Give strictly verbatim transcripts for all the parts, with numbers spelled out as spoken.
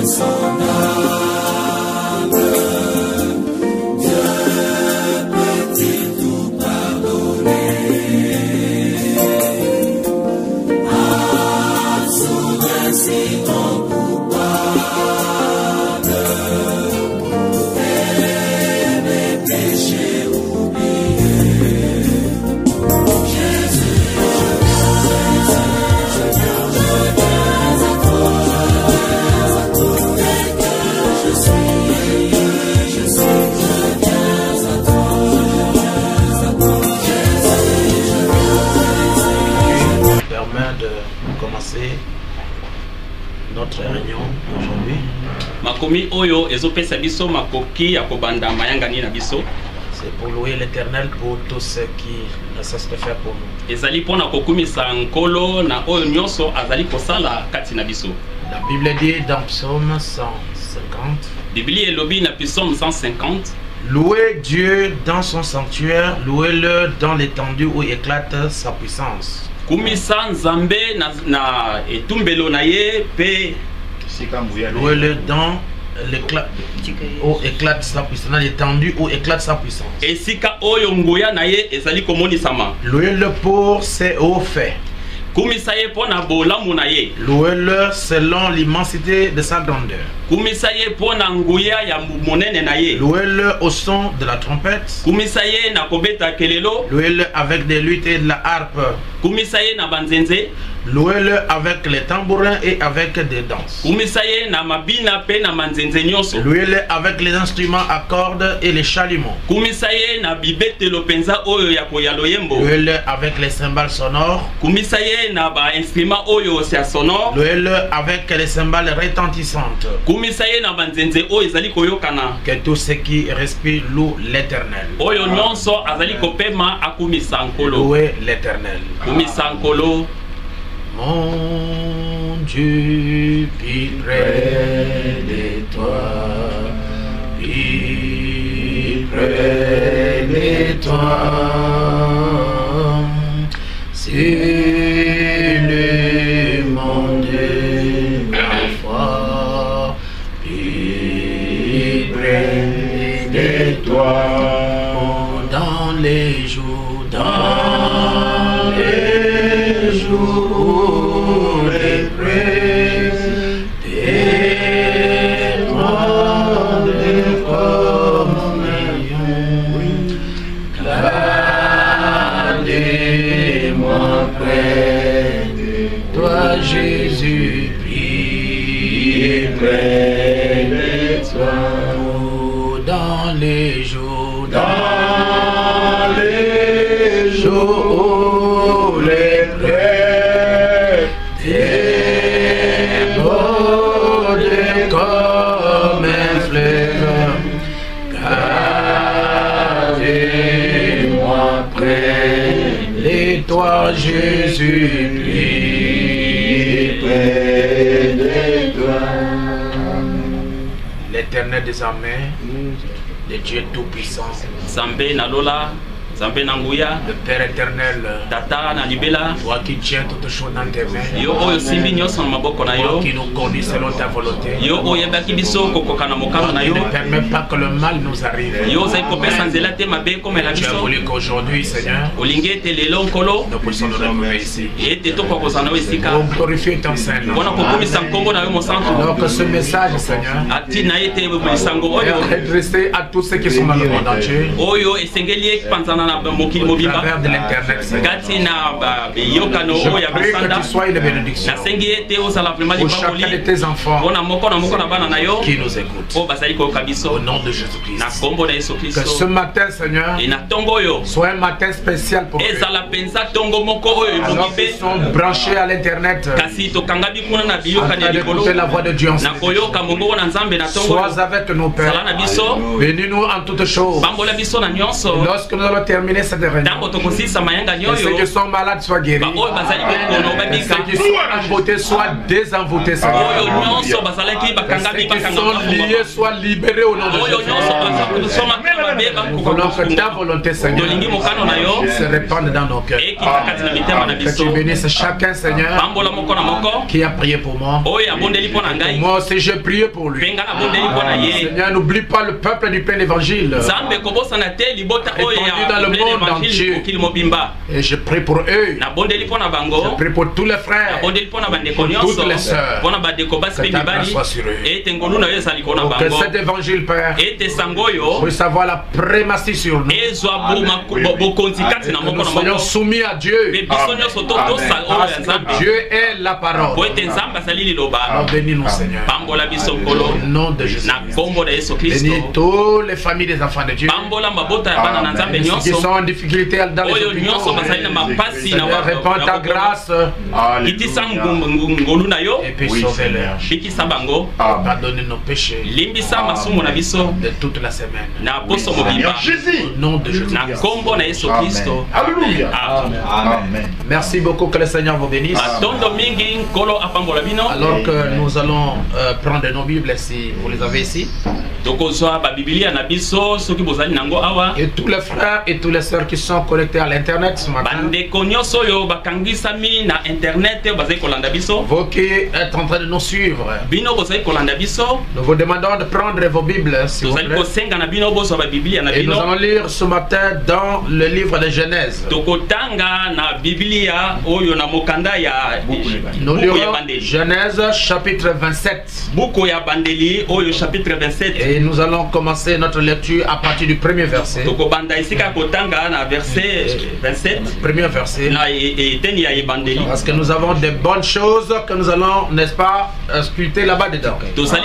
Notre réunion aujourd'hui. Makomi oyo ezopesa biso makoki akobanda mayanga ni na biso. C'est pour louer l'Éternel pour tout ce qui ne cesse de faire pour nous. Ezali pona kokumisa nkolo na oyo nyonso azali kosala kati na biso. La Bible dit dans Psaume cent cinquante. Biblia elobi na Psaume cent cinquante. Louez Dieu dans son sanctuaire, louez-le dans l'étendue où éclate sa puissance. Kumisa nzambe na, na etumbelo na ye pe louez-le dans l'éclat où éclate sa puissance, dans l'étendue où éclate sa puissance. Esika oyo nguya na ye ezali komonisama. Louez-le pour ses hauts faits. Kumisa ye pona bolamu na ye. Louez-le selon l'immensité de sa grandeur. Kumisa ye pona nguya ya monene na ye. Louez-le au son de la trompette. Kumisa ye na kobeta kelelo. Louez-le avec des luttes et de la harpe. Kumisa ye na banzenze. Louez-le avec les tambourins et avec des danses. Kumisa ye na mabina pe na manzenze nyonso. Louez-le avec les instruments à cordes et les chalumeaux. Kumisa ye na bibetelo penza oyo ya koyalo yembo. Louez-le avec les cymbales sonores. Kumisa ye na ba instrument oyo sia sonore. Louez-le avec les cymbales retentissantes. Kumisa ye na banzenze oyo ezali koyokana. Que tout ce qui respire loue l'Éternel. Oyo nyonso azali kopema akumisa nkolo. Louez l'Éternel. Kumisa nkolo. Mon Dieu, puis près de toi, puis près de toi, c'est le monde de ma foi, puis près de toi, dans les jours, dans les jours. Jésus, prie près de toi, dans les jours, dans les jours, les près débordent comme un fleuve, gardez-moi près de toi, Jésus, prie. L'Éternel des armées, le Dieu tout-puissant, Zambé na lola, Zambé na nguya, le Père éternel, Tata na libela, toi qui tiens toutes choses dans tes mains, yo oyo simbi nyonso na maboko na yo, toi qui nous conduis selon ta volonté, yo oyo baki biso kokoka na mokano na yo, ne permets pas que le mal nous arrive. Yo zai kopesa nzela te mabe komela Tu as biso. voulu qu'aujourd'hui, Seigneur, Olingi ete lelo nkolo, nous puissions nous retrouver ici. ete tokwa kozana yo esika. Pour glorifier ton Saint-Nom. Mpona kokumisa nkombo na yo mosantu. Alors que ce message, Seigneur, Ati na ete lisango est oyo, adressé à tous ceux qui sont dans le monde entier. oyo esengeli ekpanzana na mokili Au mobimba. travers de l'Internet, Seigneur. Kati na ba beyokano Je oyo ya prie que bisanda. tu sois une bénédiction Nasengi ete ozala vraiment pour chacun de libamboli. tes enfants Mpona moko na moko na bana na yo, qui nous écoutent. oyo bazali koyoka Au biso. nom de Na Jésus-Christ. kombo na Yesu Que ce Kristo. matin, Seigneur, Et na tongo oyo, soit un matin spécial pour eux. ezala penza tongo moko oyo Alors ebongi qu'ils pe. sont branchés à l'Internet, Kasi tokangami kuna na en biyokani ya train likolo. d'écouter la voix de Dieu en ce Na koyoka mongongo na Nzambe na tongo oyo. Sois avec nous, Sala Père. na biso, Bénis-nous en toutes choses. bambola biso na nyonso. Lorsque nous allons te terminer cette réunion. Et ceux qui sont malades soient guéris. Et ceux qui sont envoûtés soient désenvoûtés. Et ceux qui sont liés soient libérés au nom de Jésus. Nous voulons que ta volonté, Seigneur, se répande dans nos cœurs. Que tu bénisses chacun, Seigneur, qui a prié pour moi. Et moi aussi, j'ai prié pour lui. Seigneur, n'oublie pas le peuple du plein évangile. Répandu dans le monde entier. Et je prie pour eux. Je prie pour tous les frères. Pour toutes les sœurs. Que ta grâce soit sur eux. Pour que cet évangile, Père, puisse avoir la prématie sur nous. Et que nous soyons soumis à Dieu. Parce que Dieu est la parole. Alors bénis-nous, Seigneur. Au nom de Jésus. Bénis toutes les familles des enfants de Dieu. Et ceux qui sont en difficulté dans les hôpitaux. Seigneur, répands ta grâce. Et puis sauver-leur. Pardonner nos péchés de toute la semaine. Au nom de Jésus. Alléluia. Amen. Merci beaucoup, que le Seigneur vous bénisse. Alors que nous allons euh, prendre nos Bibles, si vous les avez ici. Et tous les frères et toutes les sœurs qui sont connectés à l'internet ce matin, vous qui êtes en train de nous suivre, nous vous demandons de prendre vos Bibles, s'il vous plaît. Et nous allons lire ce matin dans le livre de Genèse. Nous lirons Genèse chapitre vingt-sept. Et nous allons commencer notre lecture à partir du premier verset. Premier verset. Parce que nous avons de bonnes choses que nous allons, n'est-ce pas, sculpter là-bas dedans.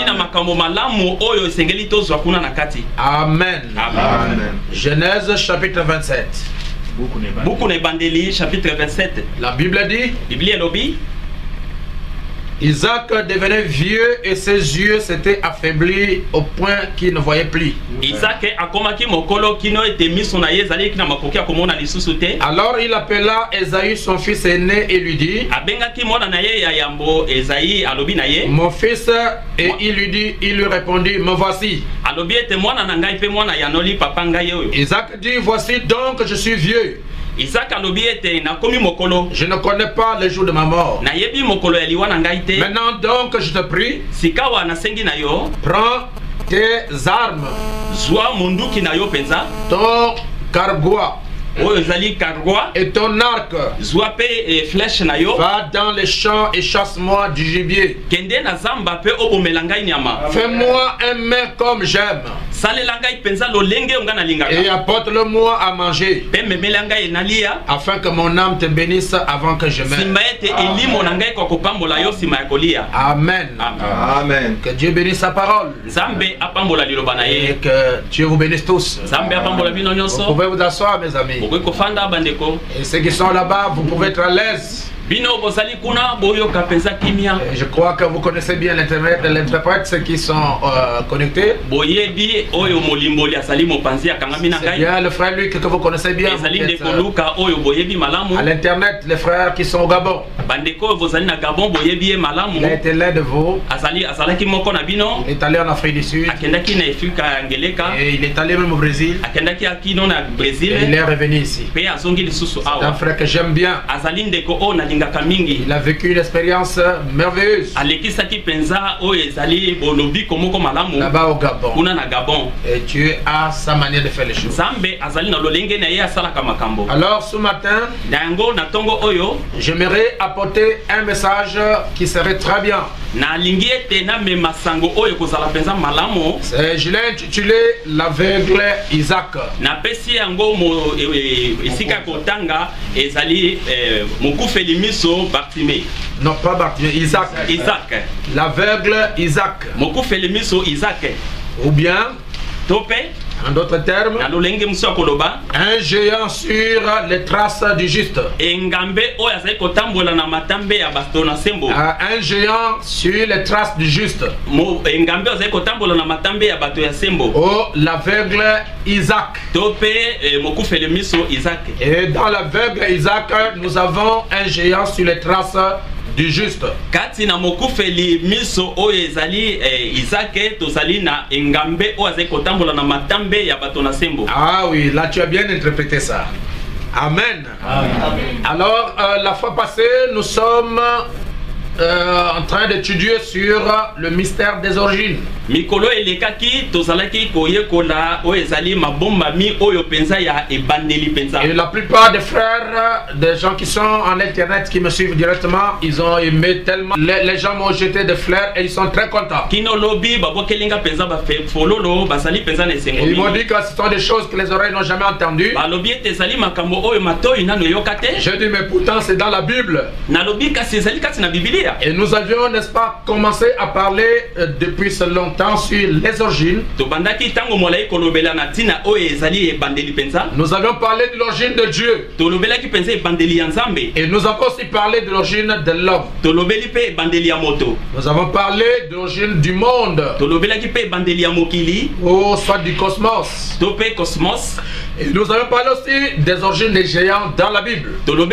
Amen. Amen. Genèse chapitre vingt-sept. Chapitre vingt-sept. La Bible dit: Isaac devenait vieux et ses yeux s'étaient affaiblis au point qu'il ne voyait plus. Alors il appela Esaü son fils aîné et lui dit: Mon fils. Et il lui dit, il lui répondit: Me voici. Isaac dit: Voici donc, je suis vieux. Je ne connais pas le jour de ma mort. Maintenant donc, je te prie, prends tes armes, ton cargois et ton arc, va dans les champs et chasse-moi du gibier. Fais-moi un mets comme j'aime et apporte-le-moi à manger, afin que mon âme te bénisse avant que je meure. Amen. Amen. Que Dieu bénisse sa parole et que Dieu vous bénisse tous. Vous pouvez vous asseoir, mes amis. Et ceux qui sont là-bas, vous pouvez être à l'aise. Je crois que vous connaissez bien l'interprète, ceux qui sont euh, connectés. C'est bien le frère Luc que vous connaissez bien. Vous êtes, euh, à l'internet, les frères qui sont au Gabon. Il a été l'un de vous. Il est allé en Afrique du Sud. Et il est allé même au Brésil. Et il est revenu ici. C'est un frère que j'aime bien. Il a vécu une expérience merveilleuse là-bas au Gabon. Et Dieu a sa manière de faire les choses. Alors ce matin, j'aimerais apporter un message qui serait très bien. Je l'ai intitulé L'aveugle Isaac. Non, pas Bartimée, Isaac. Isaac. L'aveugle Isaac. Isaac. Ou bien En d'autres termes, un géant sur les traces du juste. Un géant sur les traces du juste. Oh, l'aveugle Isaac. Et dans l'aveugle Isaac, nous avons un géant sur les traces du juste. Kati na mokufeli miso oyo ezali Isaac tozali na engambe oyo azali kotambola na matambe ya bato na sembo. Ah oui, là tu as bien interprété ça. Amen. Amen. Alors euh, la fois passée, nous sommes euh, en train d'étudier sur le mystère des origines. Mikolo elekaki tozalaki koyekola oyo ezali mabomba mi oyo penza ya ebandeli penza. Et la plupart des frères, des gens qui sont en internet, qui me suivent directement, ils ont aimé tellement. Les, les gens m'ont jeté des fleurs et ils sont très contents. Kino lobi babo kelinga penza ba fe fololo basali penza na sengo. Ils m'ont dit que ce sont des choses que les oreilles n'ont jamais entendues. Ba lobi tezali makambo oyo matoi nano yokate. J'ai dit mais pourtant c'est dans la Bible. Na lobi ka sezali kati na Biblia. Et nous avions, n'est-ce pas, commencé à parler euh, depuis ce longtemps sur les origines. Nous avions parlé de l'origine de Dieu. Et nous avons aussi parlé de l'origine de l'homme. Nous avons parlé de l'origine du monde. Ou soit du cosmos. Et nous avons parlé aussi des origines des géants dans la Bible.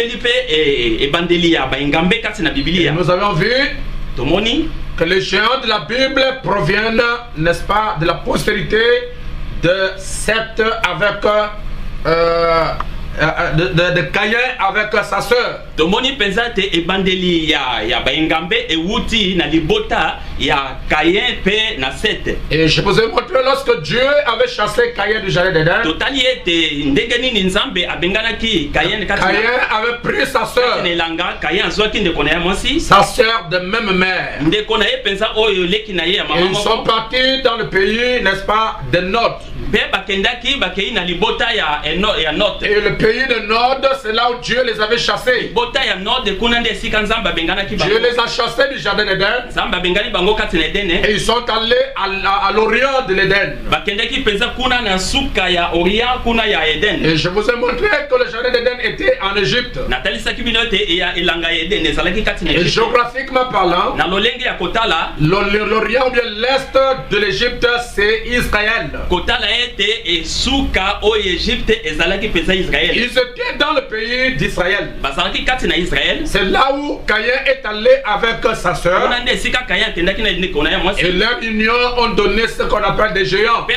Et nous avons vu que les géants de la Bible proviennent, n'est-ce pas, de la postérité de Seth avec euh, de, de, de Caïn avec sa sœur. Tomoni pensate e bandeli ya ya baingambe e wuti na libota ya Caïn pe na Seth. Et je vous ai montré lorsque Dieu avait chassé Caïn du jardin d'Éden. Totali ete ndegeni ni nzambe abenganaki Caïn katina. Caïn avait pris sa sœur. Nelanga Caïn zwaki ndeko na ya mwasi. Sa sœur de même mère. Ndeko na ye pensa oyo leki na ye ya mama. Ils sont partis dans le pays, n'est-ce pas, de Nod. Pe bakendaki bakei na libota ya ya Nod. Et le pays de Nod, c'est là où Dieu les avait chassés. Dieu les a chassés du jardin d'Éden. Et ils sont allés à, à l'Orient de l'Éden. Et je vous ai montré que le jardin d'Éden était en Égypte. Et géographiquement parlant, l'Orient ou bien l'Est de l'Égypte, c'est Israël. Ils étaient dans le pays d'Israël. C'est là où Caïn est allé avec sa sœur. Et leur union ont donné ce qu'on appelle des géants.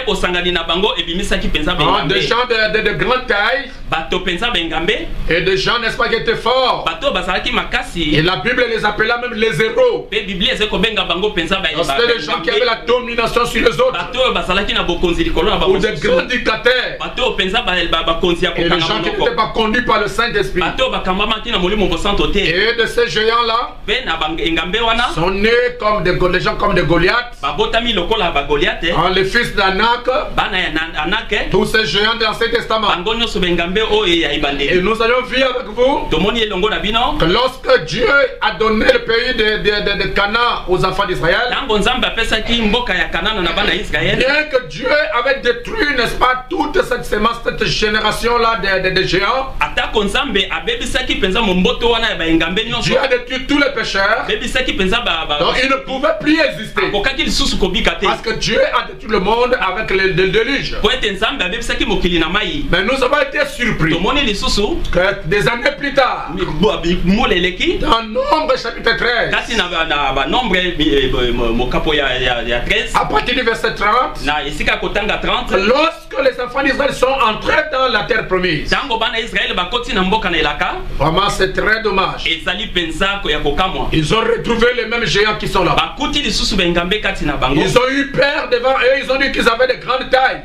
Ah, des gens de, de, de grande taille. Et des gens, n'est-ce pas, qui étaient forts. Et la Bible les appela même les héros. C'était des gens qui avaient la domination sur les autres. Ou des grands dictateurs. Et des gens qui n'étaient pas conduits par le Saint-Esprit. Et de ces géants-là sont nés comme des, des gens comme des Goliaths. En les fils d'Anak. Tous ces géants de l'Ancien Testament. Et nous allons vivre avec vous que lorsque Dieu a donné le pays de, de, de, de Canaan aux enfants d'Israël, bien que Dieu avait détruit, n'est-ce pas, toute cette sémence, cette génération-là de, de, de géants, Dieu a détruit tous les pécheurs. Donc ils ne pouvaient plus exister. Parce que Dieu a détruit le monde avec le, le déluge. Mais nous avons été surpris que des années plus tard, dans Nombre chapitre treize, à partir du verset trente, lorsque les enfants d'Israël sont entrés dans la terre promise, vraiment c'est très dommage. Ils ont retrouvé les mêmes géants qui sont là. Ils ont eu peur devant eux, ils ont dit qu'ils avaient de grandes tailles.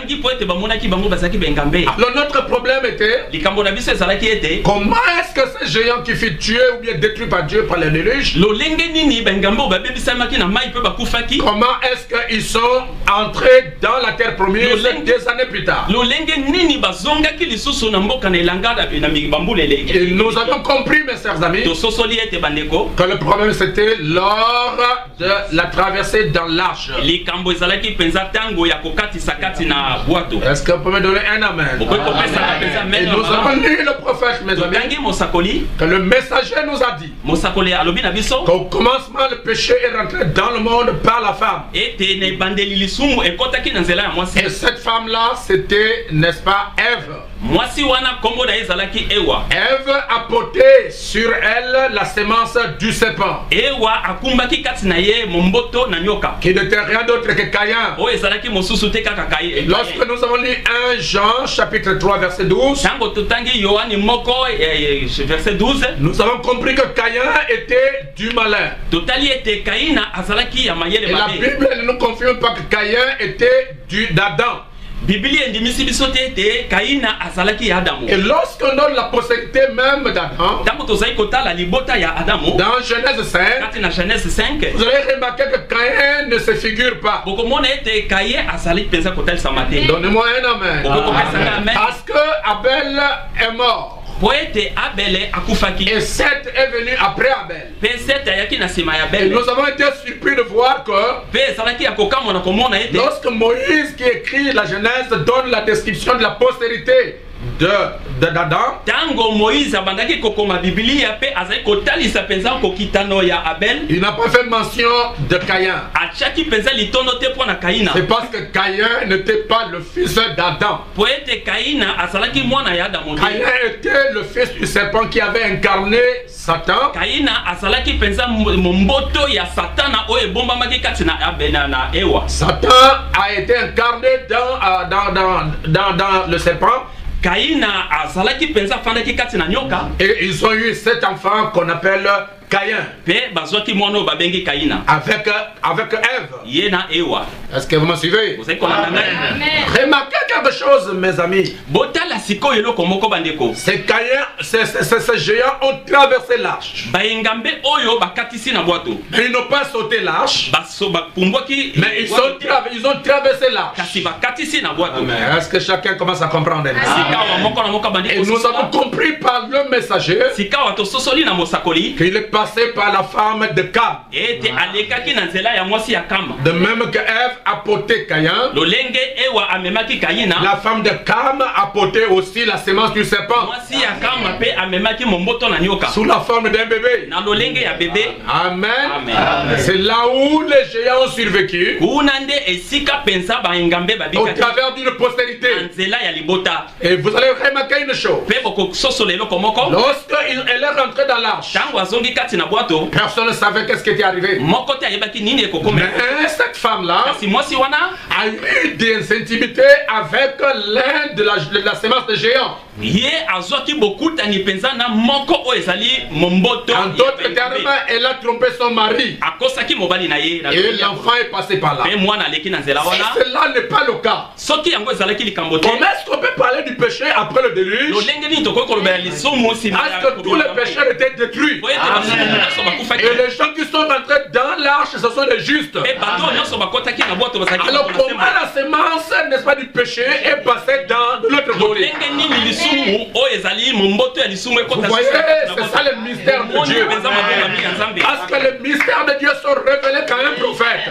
Alors notre problème était, comment est-ce que ces géants qui furent tués ou bien détruits par Dieu par le déluge, comment est-ce qu'ils sont entrés dans la terre promise? promise des années plus tard. Et nous avons compris, mes chers amis, que le problème c'était lors de la traversée dans l'arche. Est-ce qu'on peut me donner un amen? Et nous avons lu le prophète, mes amis, que le messager nous a dit qu'au commencement le péché est rentré dans le monde par la femme. Et cette femme-là, c'était, n'est-ce pas, Ève. Ève a porté sur elle la sémence du serpent, qui n'était rien d'autre que Caïn. Lorsque nous avons lu un Jean chapitre trois verset douze, nous avons compris que Caïn était du malin. Et la Bible ne nous confirme pas que Caïn était d'Adam. Et lorsqu'on donne la postérité même d'Adam, dans Genèse cinq, vous allez remarquer que Caïn ne se figure pas. Donnez-moi un amen. Parce que Abel est mort. Et Seth est venu après Abel. Et nous avons été surpris de voir que lorsque Moïse qui écrit la Genèse donne la description de la postérité de d'Adam, il n'a pas fait mention de Caïn. C'est parce que Caïn n'était pas le fils d'Adam. Caïn était le fils du serpent qui avait incarné Satan. Satan a été incarné dans, dans, dans, dans, dans le serpent. Et ils ont eu cet enfant qu'on appelle Caïn. Avec, avec Ève. Est-ce que vous me suivez? Remarquez quelque chose, mes amis. Ces Caïn, ces, ces, ces géants ont traversé l'arche. Mais ils n'ont pas sauté l'arche. Mais ils, sont tra ils ont traversé l'arche. Est-ce que chacun commence à comprendre? Et nous avons compris par le messager qu'il est passé par la femme de Cam. De même que Ève a porté Caïn, la femme de Cam a porté aussi la sémence du serpent sous la forme d'un bébé. Amen. Amen. C'est là où les géants ont survécu au travers d'une postérité. Et vous allez remarquer une chose. Lorsqu'elle est rentrée dans l'arche, personne ne savait qu'est-ce qui était arrivé. Mais cette femme-là a eu des intimités avec l'un de la, de la sémence de géants. En d'autres termes, elle a trompé son mari. Et l'enfant est passé par là. Si cela n'est pas le cas, comment est-ce qu'on peut parler du péché après le déluge? Est-ce que tous les pécheurs étaient détruits? Et les gens qui sont rentrés dans l'arche, ce sont les justes. Alors comment la sémence, n'est-ce pas, du péché est passée dans l'autre côté? Vous voyez, c'est ça le mystère de Dieu. Parce que les mystères de Dieu sont révélés quand un prophète.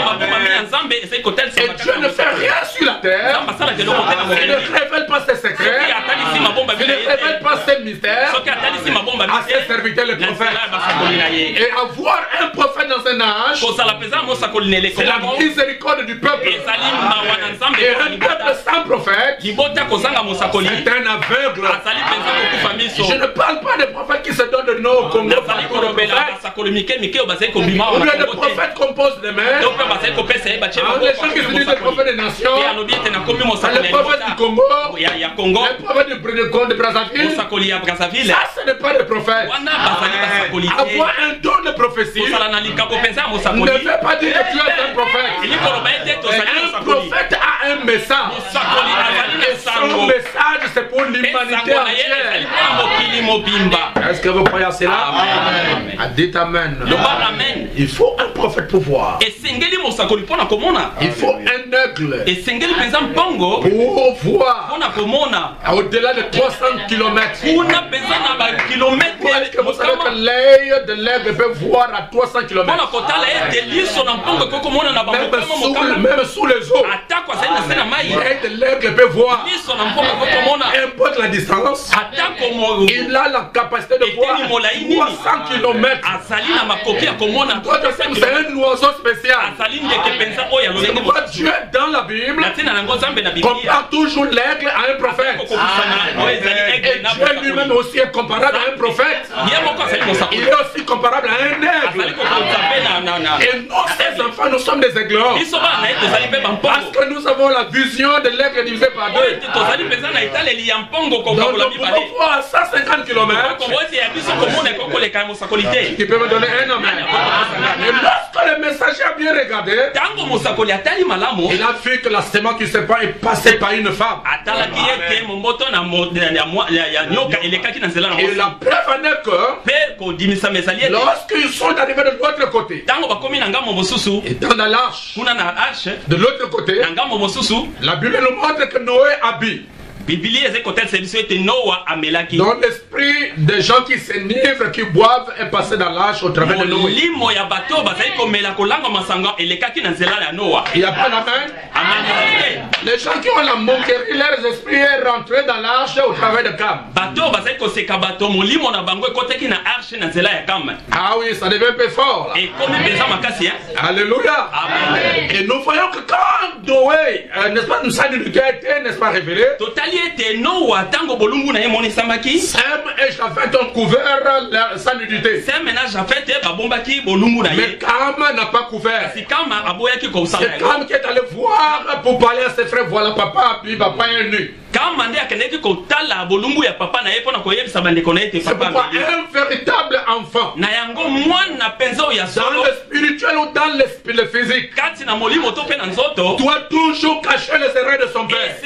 Et Dieu ne fait rien sur la terre. Il ne révèle pas ses secrets. Il ne révèle pas ses mystères à ses serviteurs les prophètes. Et avoir un prophète dans un âge, c'est la miséricorde du peuple. Et un peuple sans prophète, c'est un aveugle. Je ne parle pas des prophètes qui se donnent de nom au Congo. Ou bien des prophètes qu'on pose des mains. Les gens qui se disent des prophètes des nations. Les prophètes du Congo. Les prophètes de Brazzaville. Ça, ce n'est pas des prophètes. Avoir un don de prophétie ne veut pas dire que tu es un prophète. Un prophète a un message. Et son message, c'est pour l'humanité entière. Est-ce que vous croyez à cela? Amen. Dites Amen. Il faut un prophète pour voir. Et sengeli mosakoli pona komona. Il faut un aigle. Et sengeli penza mpongo pour voir. Pona komona. Au-delà de trois cents kilomètres. Pona penza na ba kilomètres. Est-ce que vous savez que l'œil de l'aigle peut voir à trois cents kilomètres? Pona kotala ete liso na mpongo ko komona na ba mokama. Même sous les eaux. Atako sa na sena mai. L'œil de l'aigle peut voir. Liso na mpongo ko komona. Importe la distance. Atako mo. Il a la capacité de voir trois cents kilomètres. Azali na makoki ya komona. C'est un oiseau spécial. Azali ndeke penza oya lo ndenge. Dieu dans la Bible compare toujours l'aigle à un prophète. Et Dieu lui-même aussi est comparable à un prophète. Il est aussi comparable à un aigle. Et nous, ces enfants, nous sommes des aiglons. Parce que nous avons la vision de l'aigle divisée par deux. Donc nous pouvons voir à cent cinquante kilomètres. Tu peux me donner un homme. Et lorsque le messager a bien regardé, il a vu que la semence qui se pas est passée par une femme. Et la preuve en est que lorsqu'ils sont arrivés de l'autre côté, et dans la l'arche, de l'autre côté, la Bible nous montre que Noé habite. Dans l'esprit des gens qui s'enivrent, qui boivent, est passé dans l'arche au travers de Noé. Il n'y a pas d'amen. Les gens qui ont la moquerie, leurs esprits est rentré dans l'arche au travers de Cam. Ah oui, ça devient un peu fort. Alléluia. Et nous voyons que quand Noé, euh, n'est-ce pas, nous a été, n'est-ce pas, révélé, Sem et Japhet ont couvert sa nudité. Mais Cam n'a pas couvert. C'est Cam qui est allé voir pour parler à ses frères. Voilà papa, puis papa est nu. C'est pourquoi un véritable enfant, dans le spirituel ou dans le physique, doit toujours cacher les erreurs de son père.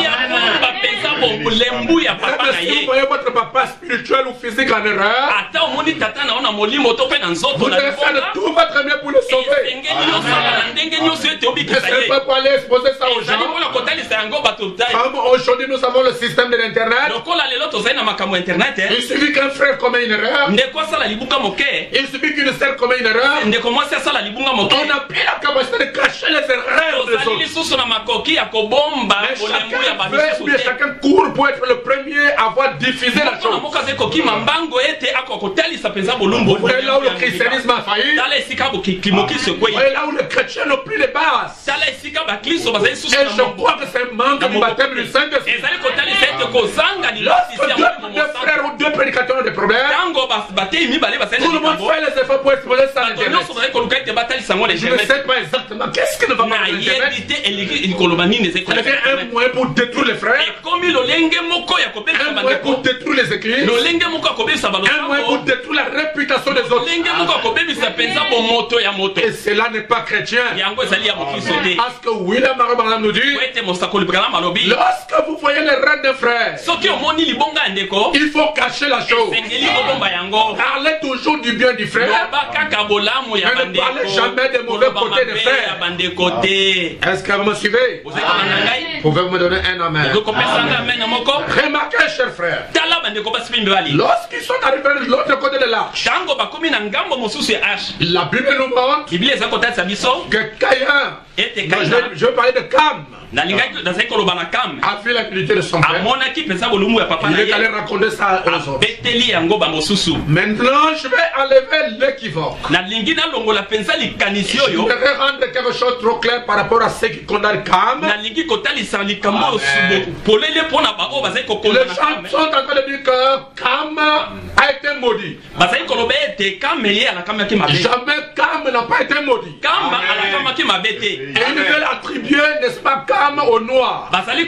Si vous voyez votre papa spirituel ou physique en erreur, vous devez faire de tout votre mieux pour le sauver. Est-ce que vous pouvez aller exposer ça aux gens? Comme aujourd'hui nous avons le système de l'internet, il suffit qu'un frère commet une erreur, il suffit qu'une sœur commet une erreur, on n'a plus la capacité de cacher les erreurs des autres. Mais chacun, chacun court pour être le premier à avoir diffusé la chose. Vous voyez là où le christianisme a failli, vous voyez là où les chrétiens n'ont plus les bases. Et je crois que c'est un manque du baptême du Saint-Esprit. Lorsque deux, deux frères ou deux prédicateurs ont des problèmes, tout le monde fait les efforts pour exposer ça à l'internet. Je ne sais pas exactement qu'est-ce qui ne va pas dans l'internet. Ça devient un moyen pour détruire les frères, un moyen pour détruire les églises, un moyen pour détruire la réputation des autres. Et cela n'est pas chrétien. Parce que William Branham nous dit, lorsque vous voyez les rêves des frères, il faut cacher la chose. Parlez toujours du bien du frère, mais ne parlez jamais des mauvais côtés des frères. Est-ce que vous me suivez? Pouvez-vous me donner un amen? Remarquez, chers frères, lorsqu'ils sont arrivés de l'autre côté de l'arche, la Bible nous montre que Caïn, je, je veux parler de Cam, a fait la qualité de son père. Il est allé raconter ça aux autres. Maintenant, je vais enlever l'équivoque. Je voudrais rendre quelque chose trop clair par rapport à ceux qui condamnent Cam. Les gens sont en train de dire que Cam a été maudit. Jamais Cam n'a pas été maudit. Et ils veulent attribuer, n'est-ce pas, Cam au noir.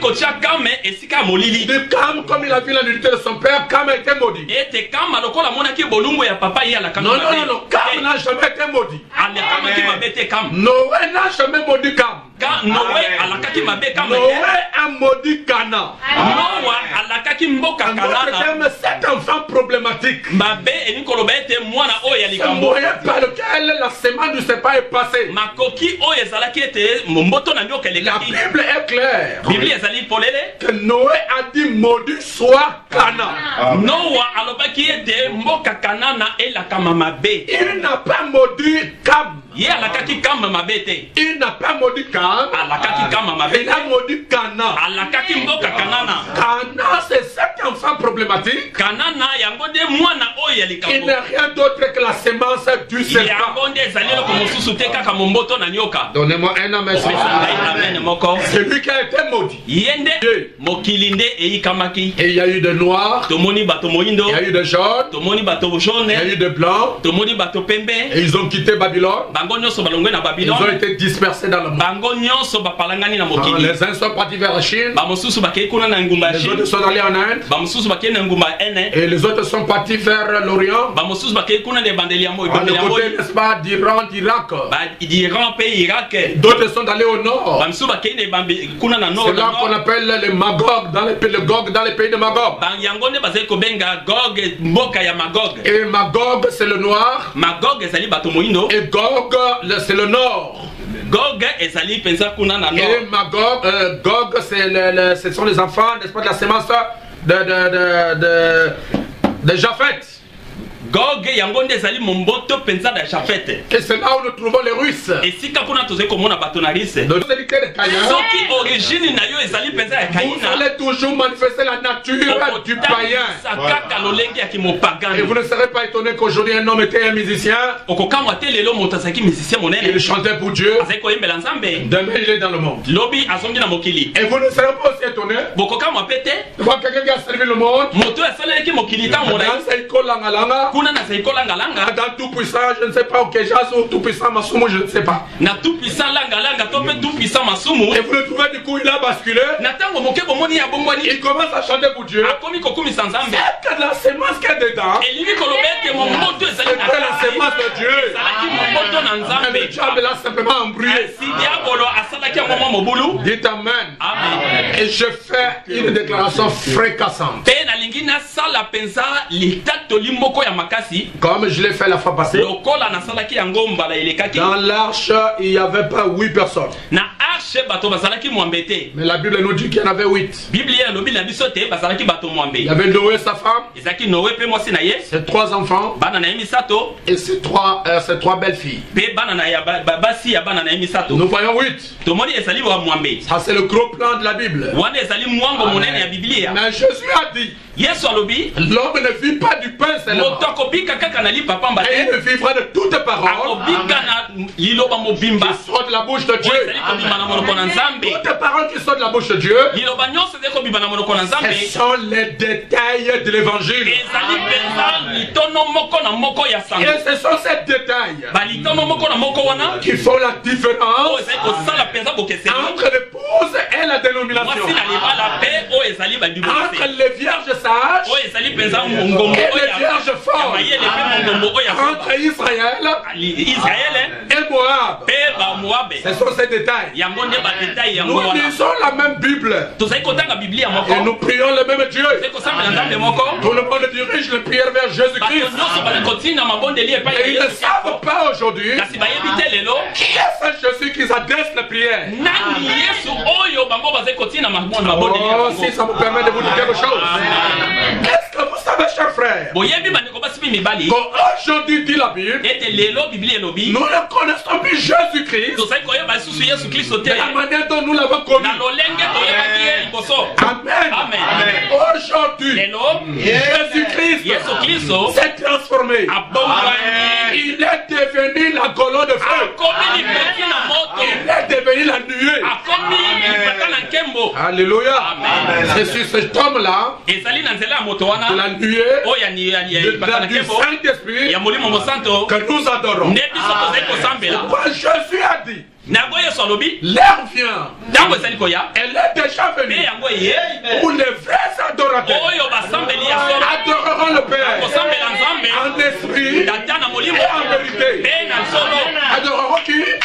De Cam, comme il a vu la nudité de son père, Cam a été maudit. Non, non, non, non, Cam n'a jamais été maudit. Noé n'a jamais maudit Cam. Quand Noé alakaki mabe kama Noé a maudit Canaan. Noé alakaki mboka Canaan. Cet enfant problématique. Mabe eni koloba ete mwana oyo ya C'est le likambo. moyen par lequel la semence du sapin est passée. Makoki oyo ezalaki ete mboto na nyoka La elekaki. Bible est claire. Biblia ezali polele. Que Noé a dit maudit soit Canaan. Noé alobaki ete mboka Kanana elakama mabe. Il n'a pas maudit Cam. Ye alakaki kama mabe te. Il n'a pas maudit Cam. Alakaki kama mabe. Il a maudit Canaan. Alakaki mboka Kanana. Canaan, c'est cet enfant problématique. Kanana yango de mwana oyo ya Il likambo. n'est rien d'autre que la semence du serpent. Yango nde ezali eloko mosusu te kaka momboto na nyoka. Donnez-moi un homme Opesa ngai amen moko. C'est lui qui a été maudit. Yende mokili nde eyikamaki. Et il y a eu de noirs, Tomoni bato moyindo. il y a eu de jaunes, Tomoni bato jaune. il y a eu de blancs. Tomoni bato pembe. Et ils ont quitté Babylone. Bango nyonso balongwe na Ils ont Babylone. été dispersés dans le monde. Bango nyonso bapalangani na Ah, mokili. les uns sont partis vers la Chine, Bamosusu bakei kuna na ngumba ya les Chine. autres sont allés en Inde, Bamosusu bakei na ngumba ya Ene. et les autres sont partis vers l'Orient. Bamosusu bakei kuna na ebandeli ya moi, À ebandeli le ya moi. côté, n'est-ce pas, d'Iran, d'Irak. Ba d'Iran pe Irak. D'autres sont allés au nord. Bamosusu bakei na ebambe kuna na nord. C'est là qu'on appelle les Magog, dans les pays, le Gog, dans les pays de Magog. Bang yango nde bazali kobenga Gog mboka ya Magog. Et Magog, c'est le noir. Magog ezali bato moyindo. Et Gog, le- c'est le nord. Gog ezali penza kuna na Et nord. Magog, euh, Gog, c'est le, le- ce sont les enfants, n'est-ce pas, de la sémence de, de, de, de, de Japheth. Gog yango nde ezali momboto penza da Japheth. Et c'est là où nous trouvons les Russes. Esika kuna tozali komona bato na Rise. De l'hérité de Caïn. Soki origine na yo ezali penza ya Vous Kaina. allez toujours manifester la nature du païen. Kaka lolenge ya kimopagani. Et vous ne serez pas étonné qu'aujourd'hui un homme était un musicien. Okokamwa te lelo moto azalaki musicien monene. Il chantait pour Dieu. Azali koyembela Nzambe. Demain, il est dans le monde. Lobi azongi na mokili. Et vous ne serez pas aussi étonné Bokokamwa pe te. de voir quelqu'un qui a servi le monde. Moto asalelaki mokili ta molai. Dans Seiko Langalanga. Kuna na Seiko langa langa. Dans tout puissant, je ne sais pas, au Kejas ou tout puissant Masumu, je ne sais pas. Na tout puissant langa langa to pe tout puissant masumu. Et vous le trouvez du coup, il a basculé. Na tango moke bomoni ya bongwani. Il commence à chanter pour Dieu. Akomi kokumisa Nzambe. C'est que la sémence qui est dedans. Elingi kolobete mo moto ezali C'est na que la sémence de Dieu. Ezalaki mo moto na Et le Nzambe. diable l'a simplement embrouillé. Si diabolo asalaki yango mwa mobulu. Dites Amen. Amen. Et je fais une déclaration fracassante. Pe nalingi nasala penza litatoli moko ya makasi. Comme je l'ai fait la fois passée. Lokola nasalaki yango mbala elekaki. Dans l'arche, il n'y avait pas huit personnes. Na arche bato bazalaki mwambete. Mais la Bible nous dit qu'il y en avait huit. Biblia lobi na biso te bazalaki bato Il y mwambe. avait Noé, sa femme, Ezaki Noé pe mwasi na ye. ses trois enfants Bana na ye misato. et ses trois, euh, ses trois belles filles. Pe bana na ya ba- ba- basi ya bana na ye misato. Nous voyons huit. Tomoni ezali wa mwambe. Ça, c'est le gros plan de la Bible. Wana ezali mwango monene ya Biblia. Mais Jésus a dit, Yesu alobi l'homme ne vit pas du pain seulement. moto akobika kaka na lipa pamba Et il te. ne vivra de toutes paroles Akobika na liloba mobimba. qui sortent de la bouche de Oyo Dieu. ezali kobima na monoko na Nzambe. Toutes paroles qui sortent de la bouche de Dieu, Liloba nyonso ezali kobima na monoko na Nzambe. ce sont les détails de l'évangile. Ezali penza litono moko na moko ya sango. Et ce sont ces détails Balitono moko na moko wana. qui font la Oyo différence ezali kosala penza bokeseni. entre l'épouse et la dénomination. Mwasi na libala pe oyo ezali Entre bandibokese. les vierges sages Oyo ezali penza ngombo et oyo les ya vierges ya folles. mayele pe ngombo oyo ya Entre Israël Israël et Moab. pe ba Moabe. Ce sont ces détails. Yango nde ba détail yango Nous wana. lisons la même Bible Tozali kotanga Biblia et moko. nous prions le même Dieu. Tozali kosambela Nzambe moko. Tout le monde dirige les prières vers Bato Jésus-Christ. nyonso bazali kotina mabondeli epai ya Et ils ne Yesu savent Kristo. pas aujourd'hui Kasi bayebi te lelo qui est ce Jésus qui adresse les prières. nani Yesu oyo bango bazali kotina mabondeli mabondeli ya Oh, bango. si ça me permet de vous dire quelque chose. Amen. Est-ce que vous savez, chers frères, Boyebi bandeko basibi mibali qu'aujourd'hui, dit la Bible, ete lelo Biblia elobi nous ne connaissons plus Jésus-Christ tozali koyeba lisusu Yesu Kristo te de la manière dont nous l'avons connu. na lolenge toyebaki ye liboso. Amen. Amen. Aujourd'hui, Lelo Jésus-Christ Yesu Kristo s'est transformé. abongwani Il est devenu la colonne de feu. akomi lipeti na moto Il est devenu la nuée. akomi lipata na nkembo. Alléluia. Amen. C'est sur cet homme-là, ezali na nzela ya moto de wana la nuée, oyo ya ni- ya ni- ya de- lipata na du nkembo Saint-Esprit, ya molimo mosanto que nous adorons. nde biso tozali kosambela. Quand Jésus a dit, Nango Yesu alobi l'heure vient, ntango ezali koya elle est déjà mpe venue, yango eye où les vrais adorateurs oyo basambeli ya solo adoreront le Père kosambela Nzambe en esprit tata na molimo et en vérité. mpe na solo Adoreront qui?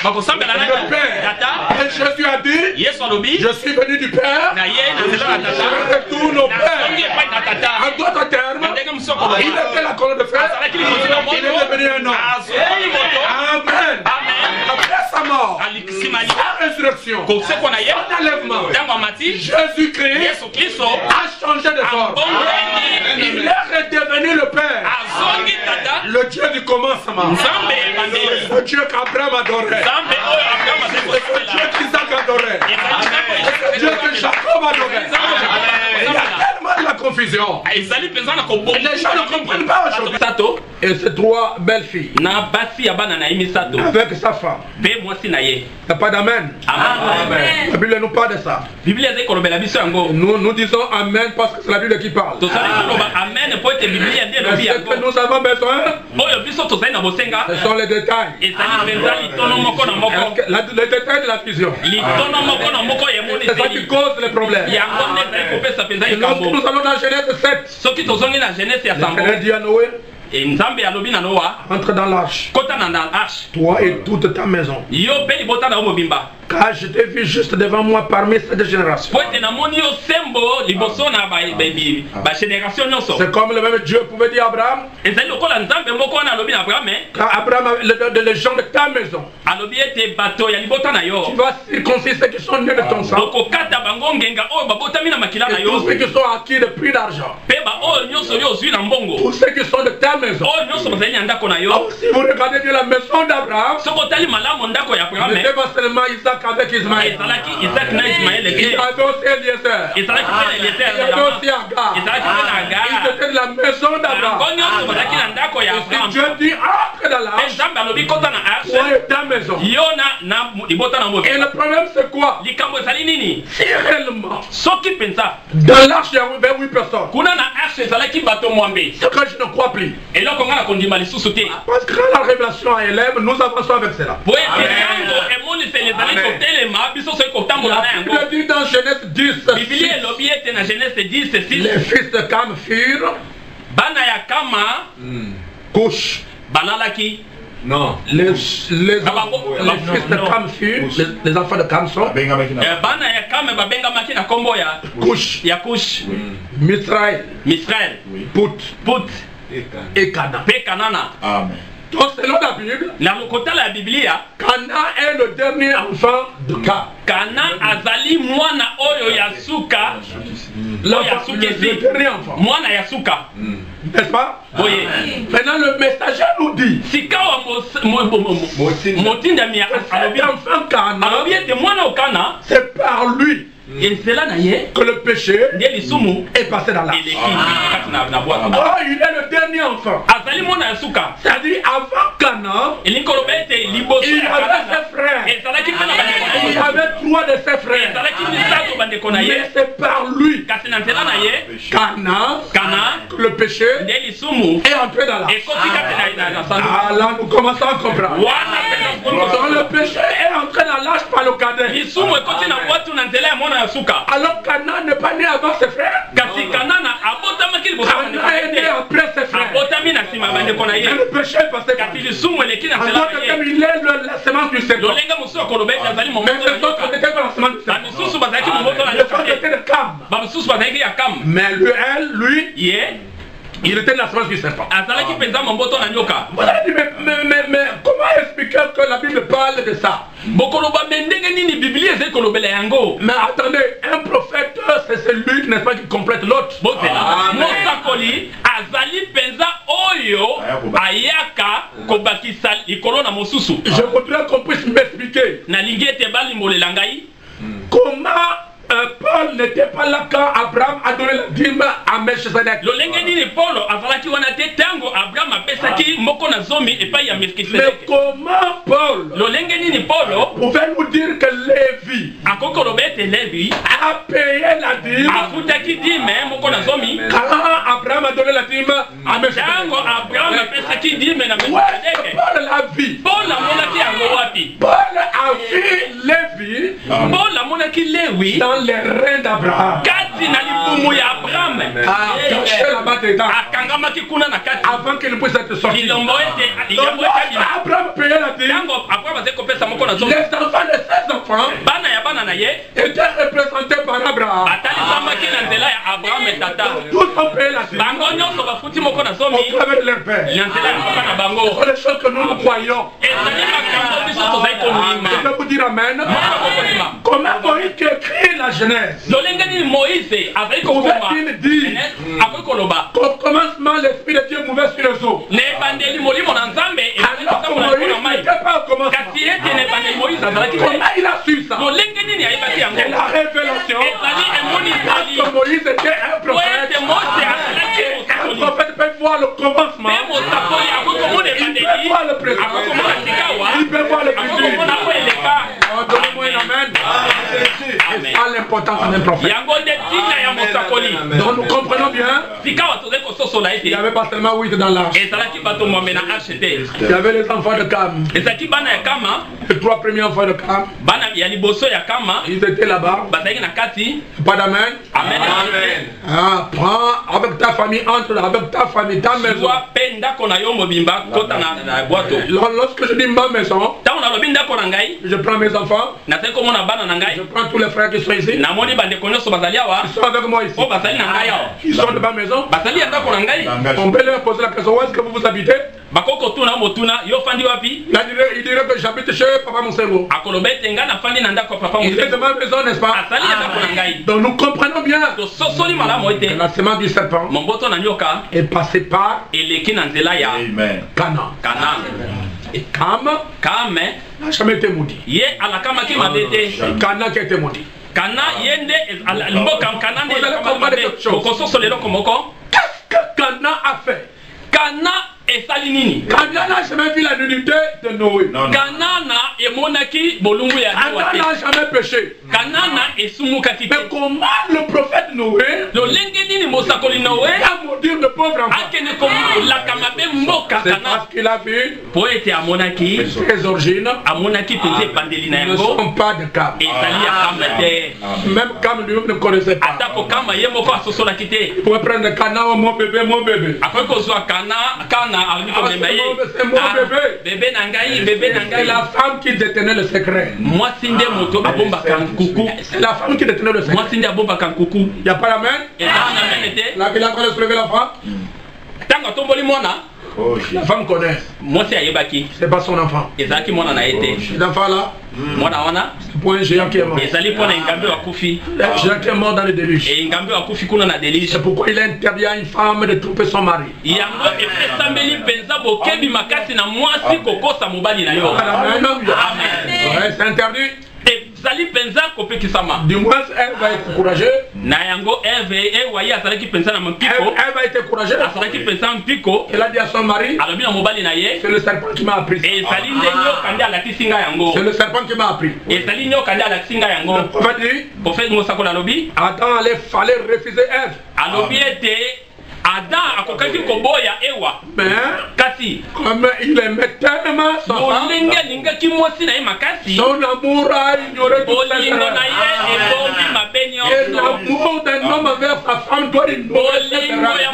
le Père. Et Jésus a dit, je suis venu du Père, je retourne au Père. En d'autres termes, il était la colonne de fer, il est devenu un homme. Amen. Après sa mort, sa résurrection, son enlèvement, Jésus-Christ a changé de forme. Il est redevenu le Père, le Dieu du commencement, le Dieu qu'Abraham adorait, le Dieu qu'Isaac adorait, le Dieu que Jacob adorait. Il y a tellement de la confusion. Les gens ne comprennent pas aujourd'hui. Et ses trois belles filles avec sa femme. Il n'y a pas d'amen. La Bible nous parle de ça. Nous, nous disons amen parce que c'est la Bible qui parle. C'est ce que nous avons besoin. Ce sont les détails. Les détails de la fusion. C'est ça qui cause les problèmes. Et lorsque nous allons dans Genèse sept, l'Éternel dit à Noé, entre dans l'arche, toi et toute ta maison, car je t'ai vu juste devant moi parmi cette génération. C'est comme le même Dieu pouvait dire à Abraham, car Abraham avait le, les gens de ta maison, tu vas circoncire ceux qui sont nés de ton sang, et tous ceux qui sont acquis de prix d'argent, tous ceux qui sont de ta maison. Oh, si vous regardez bien la maison d'Abraham, ce n'était pas seulement Isaac avec Ismaël. Il y avait aussi Eliezer. Il y avait aussi Agar. Ils étaient de la maison d'Abraham. Et si Dieu dit entre dans l'arche, toi et ta maison. Et le problème c'est quoi? Si réellement dans l'arche il y avait huit personnes, c'est que je ne crois plus. Parce que quand la révélation élève, nous avançons avec cela. Il dit dans Genèse dix, les fils de Cam furent Couche. Non. Les, les, les fils de Cam furent, les, les enfants de Cam sont Couche, Misraël, Put, Put et Canaan. Amen. Donc selon la Bible, Canaan est le dernier enfant de Cam. Canaan azali mwana oyo yasuka. Le dernier enfant. Mwana yasuka. N'est-ce pas? Oui. Maintenant le messager nous dit, cet enfant c'est par lui que le péché est passé dans l'âme. Oh, il est le dernier enfant. C'est-à-dire avant Canaan, il avait ses frères. Il avait trois de ses frères. Mais c'est par lui, Canaan, que le péché est entré dans l'âme. Ah, là nous commençons à comprendre. Donc le péché est entré dans l'âge par le cadet. Alors Canaan n'est pas né avant ses frères. Canaan est né après ses frères. Et le péché est passé par lui. Alors il est la semence du serpent. Mais les autres n'étaient pas la semence du serpent. Les autres étaient de Cam. Mais lui, elle, lui, il était de la semence du serpent. Vous allez dire, mais, mais, mais, mais comment expliquer que la Bible parle de ça? Mais attendez, un prophète, c'est celui, n'est-ce pas, qui complète l'autre. Je voudrais qu'on puisse m'expliquer comment Euh, Paul n'était pas là quand Abraham a donné la dîme à Melchizedek. Mais comment Paul pouvait nous dire que Lévi a payé la dîme quand Abraham a donné la dîme à Melchizedek? Ouais, Paul l'a vie. Paul a vu Lévi dans les reins d'Abraham. Avant qu'il ne puisse être sorti. Abraham payait la dîme. Les enfants de ses enfants étaient représentés par Abraham. Tous ont payé la dîme au travers de leur père. C'est les choses que nous nous croyons. Je vais vous dire amen. Comment Moïse qui écrit la Genèse, pouvait-il dire qu'au commencement l'Esprit de Dieu mouvait sur les eaux? Alors que Moïse n'était pas au commencement. Comment il a su ça? C'est la révélation. Parce que Moïse était un prophète. Un prophète peut voir le commencement. Il peut voir le présent. Il peut voir le futur. Donnez-moi un amen. C'est pas l'importance d'un prophète. Donc nous comprenons bien. Il n'y avait pas seulement huit dans l'arche. Il y avait les enfants de Cam. Les trois premiers enfants de Cam. Ils étaient là-bas. Pas d'amen. Amen. Ah, prends avec ta famille, entre avec ta famille, ta maison. Lorsque je dis ma maison, je prends mes enfants, je prends tous les frères qui sont ici, ils sont avec moi ici, ils sont de ma maison. On peut leur poser la question, où est-ce que vous vous habitez? Il dirait que j'habite chez Papa Moussengo. Il est de ma maison, n'est-ce pas? Donc nous comprenons bien que la semence du serpent est passée par Canaan. Et Cam n'a jamais été maudit. Canaan qui a été maudit. Qu'est-ce que Canaan a fait? Canaan n'a jamais vu la nudité de Noé. Canaan n'a jamais péché. Mais comment le prophète Noé a maudit le pauvre enfant? C'est parce qu'il a vu ses origines ne sont pas de Cam. Même Cam lui ne connaissait pas. Il pouvait prendre Canaan, mon bébé, mon bébé. C'est mon bébé. C'est la femme qui détenait le secret. C'est la femme qui détenait le secret. Il n'y a pas la main. La ville a en train de se lever la femme. La femme connaît. C'est pas son enfant. Cet enfant là, c'est pour un géant qui est mort. Un géant qui est mort dans le déluge. C'est pourquoi il interdit à une femme de tromper son mari. C'est interdit. Du moins, elle va être courageux. Elle va être courageux. Elle a dit à son mari, c'est le serpent qui m'a appris. C'est le serpent qui m'a appris. Le prophète dit, Adam allait fallait refuser Ève. Adam akokaki koboya ewa mais kasi comme il aimait tellement sa femme son amour a ignoré tout ça. Et l'amour d'un homme envers sa femme doit ignorer cette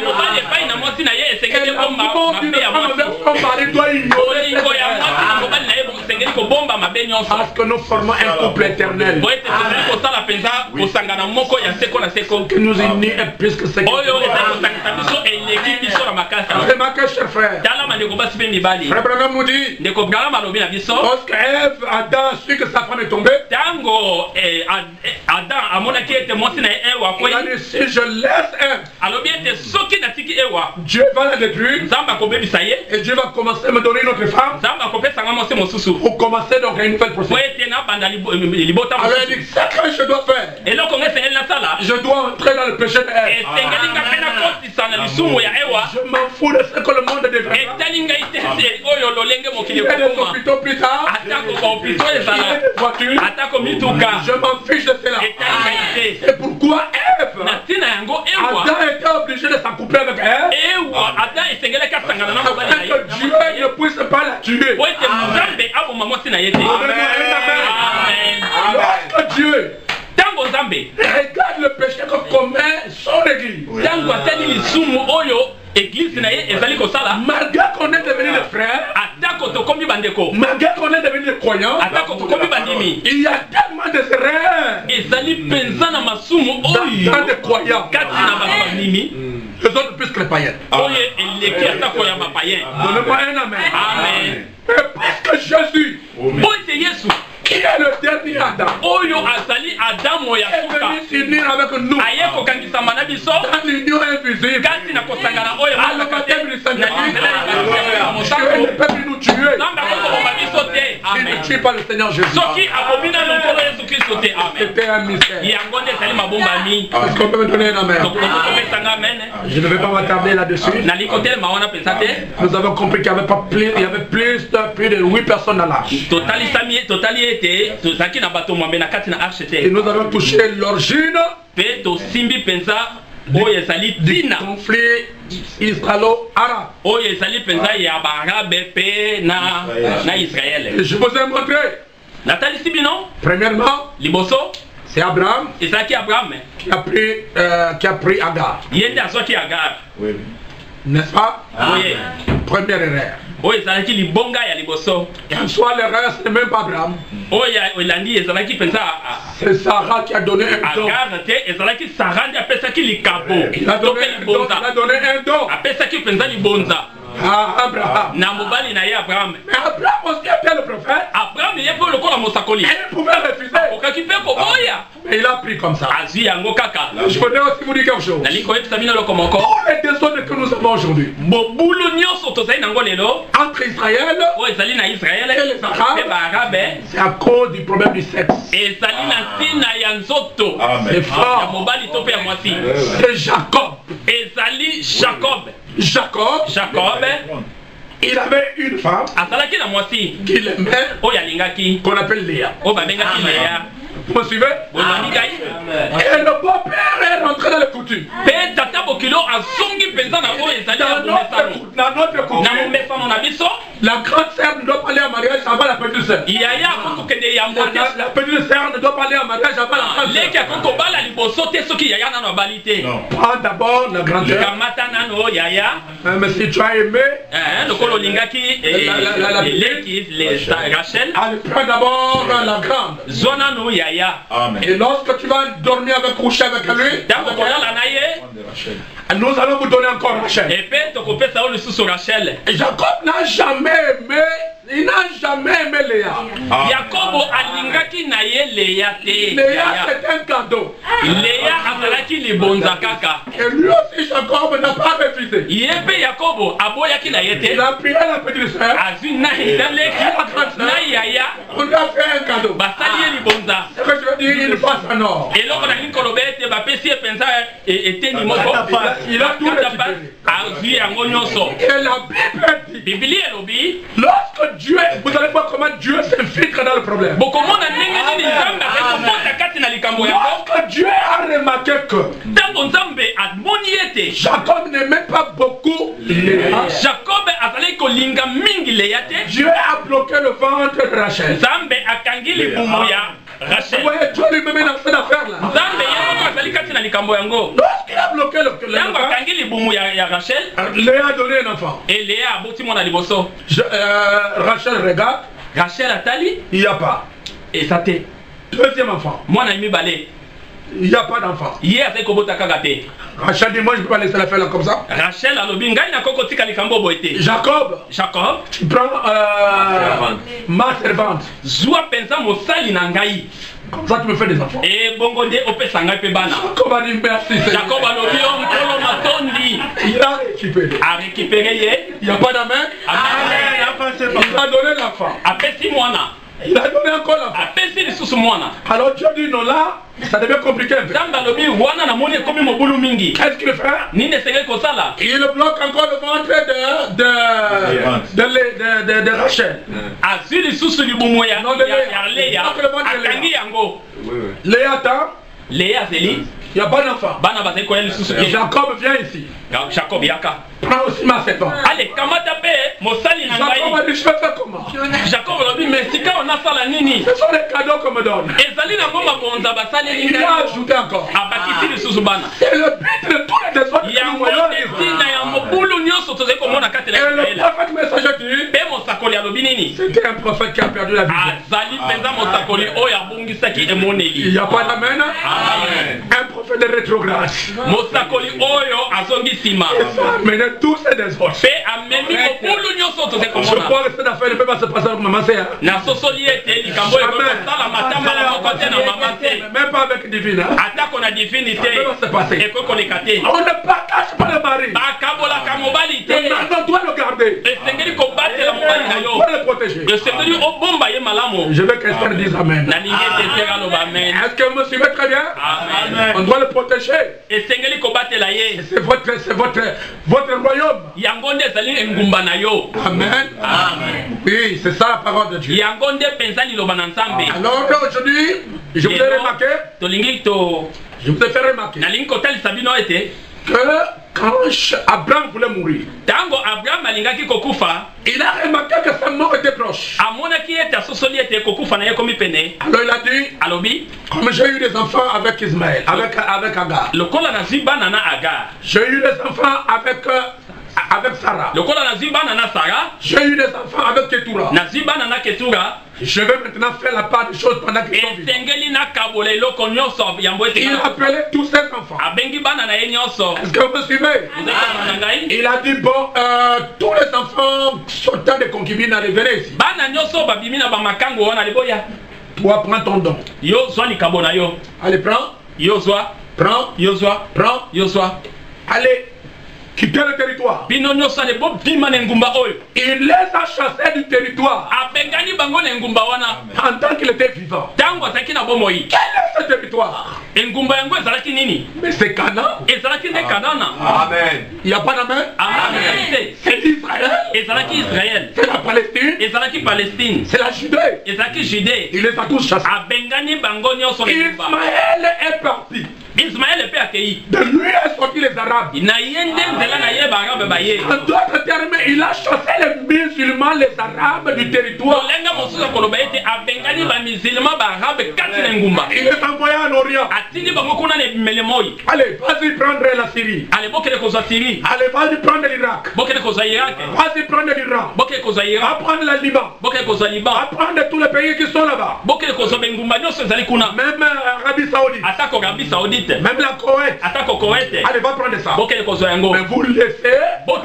et l'amour d'une femme envers son mari doit ignorer parce que nous formons un couple éternel qui nous unit et plus que c'est remarquez, cher frère. Frère Branham nous dit, lorsque Ève, Adam a su que sa femme est tombée, il a dit, si je laisse Ève, Dieu va la détruire et Dieu va commencer à me donner une autre femme pour commencer donc une nouvelle procédure. Alors il dit, c'est ce que je dois faire. Je dois entrer dans le péché de Ève. Je m'en fous de ce que le monde devrait faire. Il y a des hôpitaux plus tard. Il y a des voitures. Je m'en fiche de cela. C'est pourquoi Ève, Adam était obligé obligé de s'accoupler avec elle. Afin que Dieu ne puisse pas la tuer. Lorsque Dieu regarde le péché que commet son église, malgré qu'on est devenu des frères, malgré qu'on est devenu des croyants, il y a tellement de erreurs dans des croyants. Les autres plus que les païens. Donnez-moi un amen. Amen. Et parce que Jésus, qui est le dernier Adam, est venu s'unir avec nous dans l'union invisible. À le baptême du Seigneur, Dieu ne peut plus nous tuer. Il ne tue pas le Seigneur Jésus. C'était un mystère. Est-ce qu'on peut me donner un amen? Je ne vais pas m'attarder là-dessus. Nous avons compris qu'il y avait pas plus, il y avait plus de, plus de huit personnes dans l'arche. Et nous avons touché l'origine du conflit israélo-arabe. Et je vous ai montré. Premièrement, c'est Abraham qui a pris, euh, qui a pris Agar. N'est-ce pas? Oui. Première erreur. Et en soi, l'erreur, ce n'est même pas Abraham. C'est Sarah qui a donné un don. Il a donné un don. Il a donné un don. Ah, Abraham. Mais Abraham aussi était le prophète. Et il pouvait refuser. Mais il a pris comme ça. Je voudrais aussi vous dire quelque chose. Tous les désordres que nous avons aujourd'hui entre Israël et les Arabes, c'est à cause du problème du sexe. C'est fort. C'est Jacob. Jacob. Jacob. Il avait une femme qu'il aimait, qu'on appelle Léa. Vous me suivez? Et le beau-père est rentré dans les coutumes. Dans notre coutume, la grande sœur ne doit pas aller en mariage avant la petite sœur. La petite sœur ne doit pas aller en mariage avant la grande sœur. Prends d'abord la grande sœur. Mais si tu as aimé, prends d'abord la grande. Et lorsque tu vas dormir avec, coucher avec lui, nous allons vous donner encore Rachel. Et Jacob n'a jamais aimé, il n'a jamais aimé Léa. Léa, c'est un cadeau. Et lui aussi, Jacob n'a pas refusé. Il a pris la petite sœur. On lui a fait un cadeau. C'est ce que je veux dire, une face en or. Il a tout récupéré. Et la Bible dit, lorsque Dieu, vous allez voir comment Dieu s'infiltre dans le problème. Lorsque Dieu a remarqué que Jacob n'aimait pas beaucoup Léa, Dieu a bloqué le ventre de Rachel. Rachel. Vous voyez, Dieu lui-même est dans cette affaire-là. Lorsqu'il a bloqué le, le ventre, Léa a donné un enfant. Et Léa a bouti mon aliboso. Euh, Rachel regarde. Rachel a tali. Il n'y a pas. Et ça t'est. Deuxième enfant. Moi, je n'ai pas balé. Il n'y a pas d'enfant. Hier, c'est comme Takagate. Rachel dit, moi je ne peux pas laisser la faire là comme ça. Rachel a l'obin, il n'a qu'au tika likambo boité. Jacob. Jacob. Tu prends euh, ma servante. Zoua pensa mo sali nangai. Comme ça tu me fais des enfants. Et bongonde ope sangai pe bana. Jacob a dit merci. Jacob a l'obin, on kolo matondi. Il a récupéré. A récupéré yé. Il n'y a pas d'amen. Amen. Il a donné l'enfant. A pesi moana. Il a donné encore l'enfant. A pesi le sous moana. Alors Dieu dit non là. Ça devient compliqué. Qu'est-ce qu'il fait? Il bloque encore le ventre de, de, de, de, de, de Rachel. Non, de Léa. Léa attend. Léa, c'est lui. Il n'y a pas d'enfant. Jacob vient ici. Jacob yaka. Prends aussi ma serpent. Allez, kamata pe mosali na ngai. Jacob a dit, je vais faire comment? Jacob a dit, mais si on a sala nini? Ce sont les cadeaux qu'on me donne. Ezali na ngoma bonza basali il a ajouté encore. Abakiti lisusu bana. C'est le but de tous les autres. Ya motetina ya mobulu nyonso toze komona katela. Et le prophète messager dit, pe mosakoli alobi nini? c'était un prophète qui a perdu la vie. Azali penza mosakoli oyo abungisaki emoneli. Il n'y a pas d'amen. Amen. Un prophète de rétrograde. Mosakoli oyo azongi sima. Mais tous ces des autres. Pe amemi mobulu nyonso toze komona. Je crois que cette affaire ne peut pas se passer avec maman Séa. Na sosoli ete likambo eko sala matamba la moko te na maman te. Même pas avec divine. Atako na divinité. Eko koleka te. On ne partage pas le mari. Bakabola ka mobali te. On doit le garder. Esengeli ko batela mobali na yo. On doit le protéger. Esengeli obomba ye malamu. Je veux qu'Esther dise amen. Na lingi Esther aloba amen. Est-ce que vous me suivez très bien? Amen. On doit le protéger. Esengeli ko batela ye. C'est votre c'est votre votre royaume. Yangonde ezali ngumba na yo. Amen. Amen. Oui, c'est ça la parole de Dieu. Yangonde penza liloba na Nzambe. Alors aujourd'hui, je vous ai remarqué. Tolingi to Je vous ai fait remarquer. Na lingi kotal sabino ete que quand Abraham voulait mourir, tango Abraham alingaki kokufa, il a remarqué que sa mort était proche. Amonaki ete sosoli ete kokufa na ye komi pene. Alors il a dit, alobi, comme j'ai eu des enfants avec Ismaël, avec avec Agar. Lokola na ziba nana Agar. J'ai eu des enfants avec avec Sarah. Lokola na ziba nana Sarah. J'ai eu des enfants avec Ketura. Na ziba nana Ketura. Je vais maintenant faire la part des choses pendant qu'ils sont vivants. Il a appelé tous ses enfants. Est-ce que vous me suivez? Il a dit, bon, euh, tous les enfants sortant des concubines, allez, venez ici. Toi, prends ton don. Allez, prends. Prends. Prends. Allez. Quitter le territoire. Il les a chassés du territoire. En tant qu'il était vivant. Quel est ce territoire? Mais c'est Canaan. Amen. Il n'y a pas d'amen. C'est Israël. C'est la Palestine. C'est la Judée. Il les a tous chassés. Ismaël est parti. Ismaël est accueilli. De lui est sorti les Arabes. En d'autres termes, il a chassé les musulmans, les Arabes du territoire. Il est envoyé en Orient. Allez, vas-y prendre la Syrie. Allez, vas-y prendre l'Irak. Vas-y prendre l'Iran. Va prendre le Liban. Va prendre tous les pays qui sont là-bas. Même Arabie Saoudite. Même la Koweït. Allez, va prendre ça. Mais vous laissez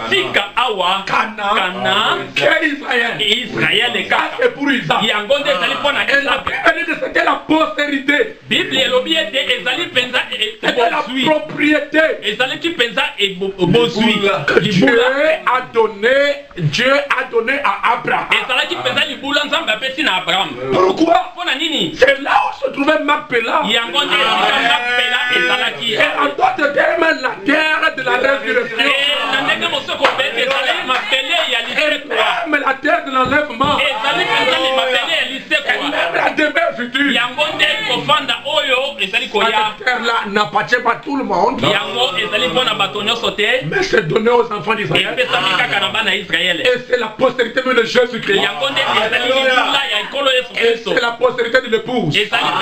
Canaan, c'est Israël. Israël est c'est pour Isaac. Et la Bible dit que c'était la postérité. C'était la propriété. Que Dieu a donné, Dieu a donné à Abraham. Pourquoi? C'est là où se trouvait Macpéla. Et en d'autres termes, la terre de la résurrection. Et même la terre de l'enlèvement. Et même la demeure future. Cette terre-là n'appartient pas à tout le monde. Mais c'est donné aux enfants d'Israël. Et c'est la postérité de Jésus-Christ. Et c'est la postérité de l'épouse.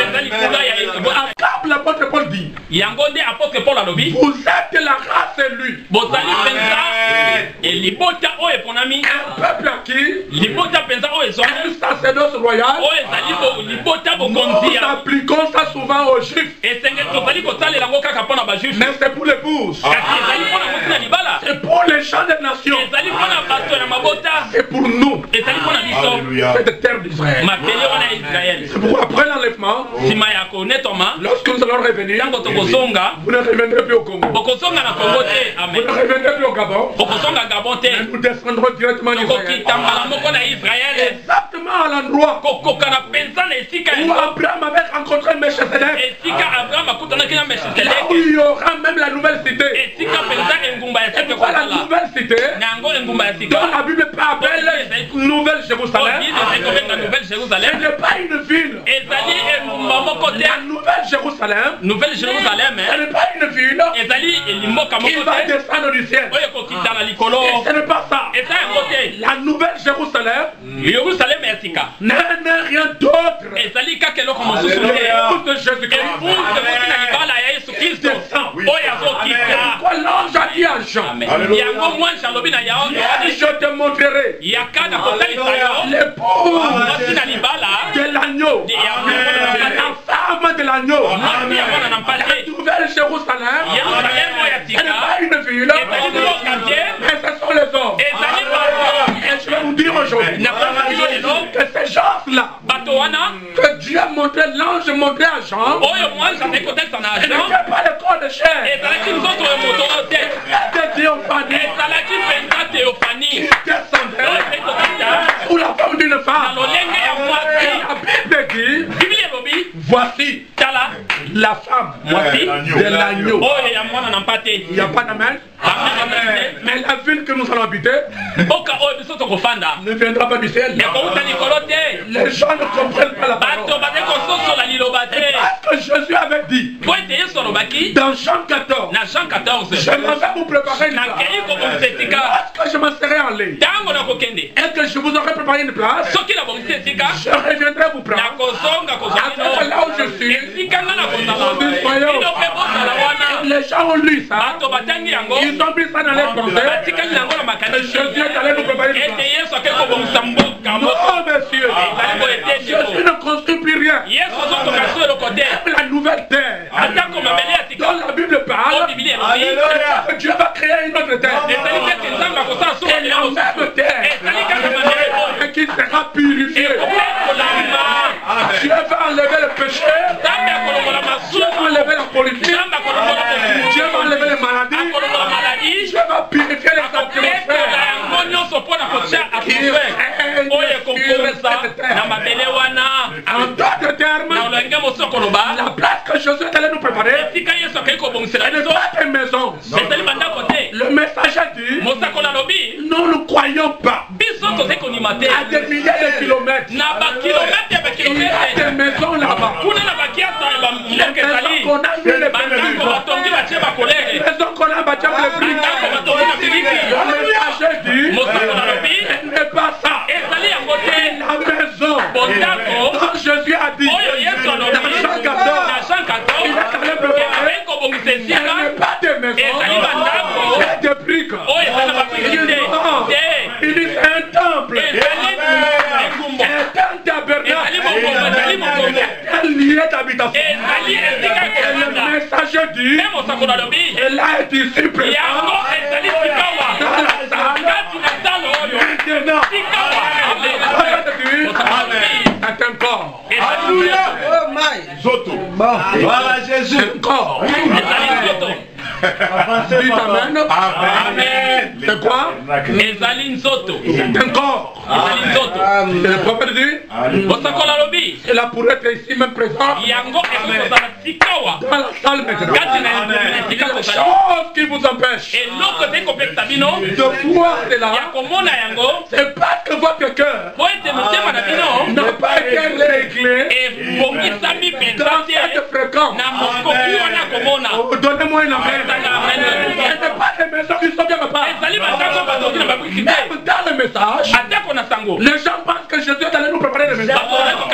L'apôtre Paul dit, vous êtes la race élue. Un peuple acquis, un sacerdoce royal. Nous appliquons ça souvent aux Juifs. Mais c'est pour l'épouse. C'est pour les gens des nations. C'est pour nous. C'est de terre d'Israël. C'est pour après l'enlèvement. Lorsque nous allons revenir, vous ne reviendrez plus au Congo. Vous ne reviendrez plus au Gabon. Mais nous descendrons directement en Israël. Exactement à l'endroit où Abraham avait rencontré Melchisedec. Là où il y aura même la nouvelle cité. Et pourquoi la nouvelle cité? Dans la Bible Bible appelle Nouvelle Jérusalem. Ce n'est pas une ville. La Nouvelle Jérusalem. Nouvelle Jérusalem. Ce n'est pas une ville. Il va descendre du ciel. Et ce n'est pas ça. La Nouvelle Jérusalem n'est rien d'autre. L'épouse de Jésus-Christ. Pourquoi l'ange a dit à Jean? Je te montrerai l'épouse de l'agneau, la femme de l'agneau. La Nouvelle Jérusalem, elle n'est pas une ville, mais ce sont les hommes. Et je vais vous dire aujourd'hui que ces gens-là, que Dieu a montré, l'ange a montré à Jean, ce n'était pas le corps de chair. C'était théophanie qui descendait sous la forme d'une femme. Et la Bible dit, voici la femme de l'agneau. Il n'y a pas d'amen. Mais la ville que nous allons habiter ne viendra pas du ciel. Les gens ne comprennent pas la parole. Parce que Jésus avait dit dans Jean quatorze, je m'en vais vous préparer une place. Parce que je m'en serai allé et que je vous aurai préparé une place, je reviendrai vous prendre. Après là où je suis, les gens ont lu ça. Ils ont pris ça dans les pensées. Jésus est allé nous préparer une place. Non, monsieur, Jésus ne construit plus rien. Même la nouvelle terre dont la Bible parle, Dieu va créer une autre terre. Et la même terre qui sera purifiée. Dieu va enlever le péché. Dieu va enlever la politique. Dieu va enlever les maladies. Dieu va purifier les atmosphères. En d'autres termes, la place que Jésus est allé nous préparer, ce n'est pas des maisons. Le message a dit, nous ne croyons pas à des milliers de kilomètres. Il y a des maisons là-bas. Les maisons qu'on a mis les perdus. Les maisons qu'on a bâties avec les briques. Le message dit, ce n'est pas ça. La maison dont Jésus a dit dans Jean quatorze, il est allé préparer, ce n'est pas des maisons, c'est des briques. Il dit c'est un temple, c'est un tabernacle, un lieu d'habitation. Et le message dit, elle a été ici présent dans la salle. Maintenant, c'est un corps. Alléluia. Oh my. Zoto. Voilà Jésus. C'est un corps. Dites amen. Amen. C'est quoi? C'est un corps. Et le prophète dit, il a pour être ici même présent dans la salle maintenant. Il y a des choses qui vous empêchent de voir cela. C'est parce que votre cœur n'a pas été réglé dans cette fréquence. Donnez-moi une amen. Il n'y a pas de maisons qui sont bien préparées. Même dans le message, les gens pensent que Jésus est allé nous préparer le message.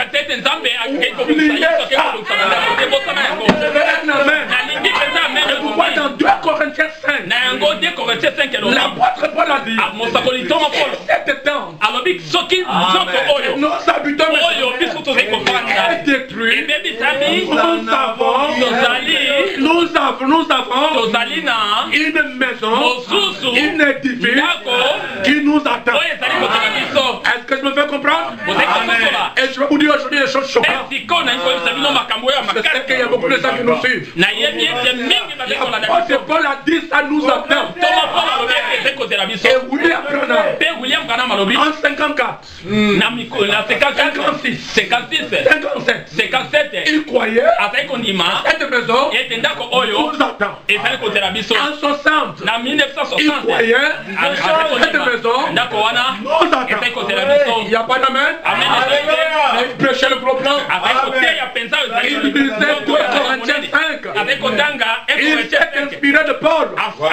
Pourquoi dans deux Corinthiens cinq, l'apôtre Paul a dit, cette tente, nos habitants est détruit. Nous avons, nous avons, nous avons une maison, une édifice qui nous attend. Est-ce que je me fais comprendre? Et je vais vous dire aujourd'hui des choses choquantes. Je sais qu'il y a beaucoup de gens qui nous suivent. L'apôtre Paul a dit ça nous attend. Et William Branham en cinquante-quatre, cinquante-six, cinquante-sept, il foyer, avec Kondima, cette maison, et Tendako Oyo, nous attend. et ça côté la biso. En soixante, Na mille neuf cent il soixante. foyer, Avec cette Kondima, maison, Ndako Wana, nous et ça attend. côté la biso. Il n'y a pas d'amen. Amen. Il prêchait le gros plan. Avec côté il y a pensé Il disait deux Corinthiens cinq. avec Odanga, et Il s'est inspiré de Paul.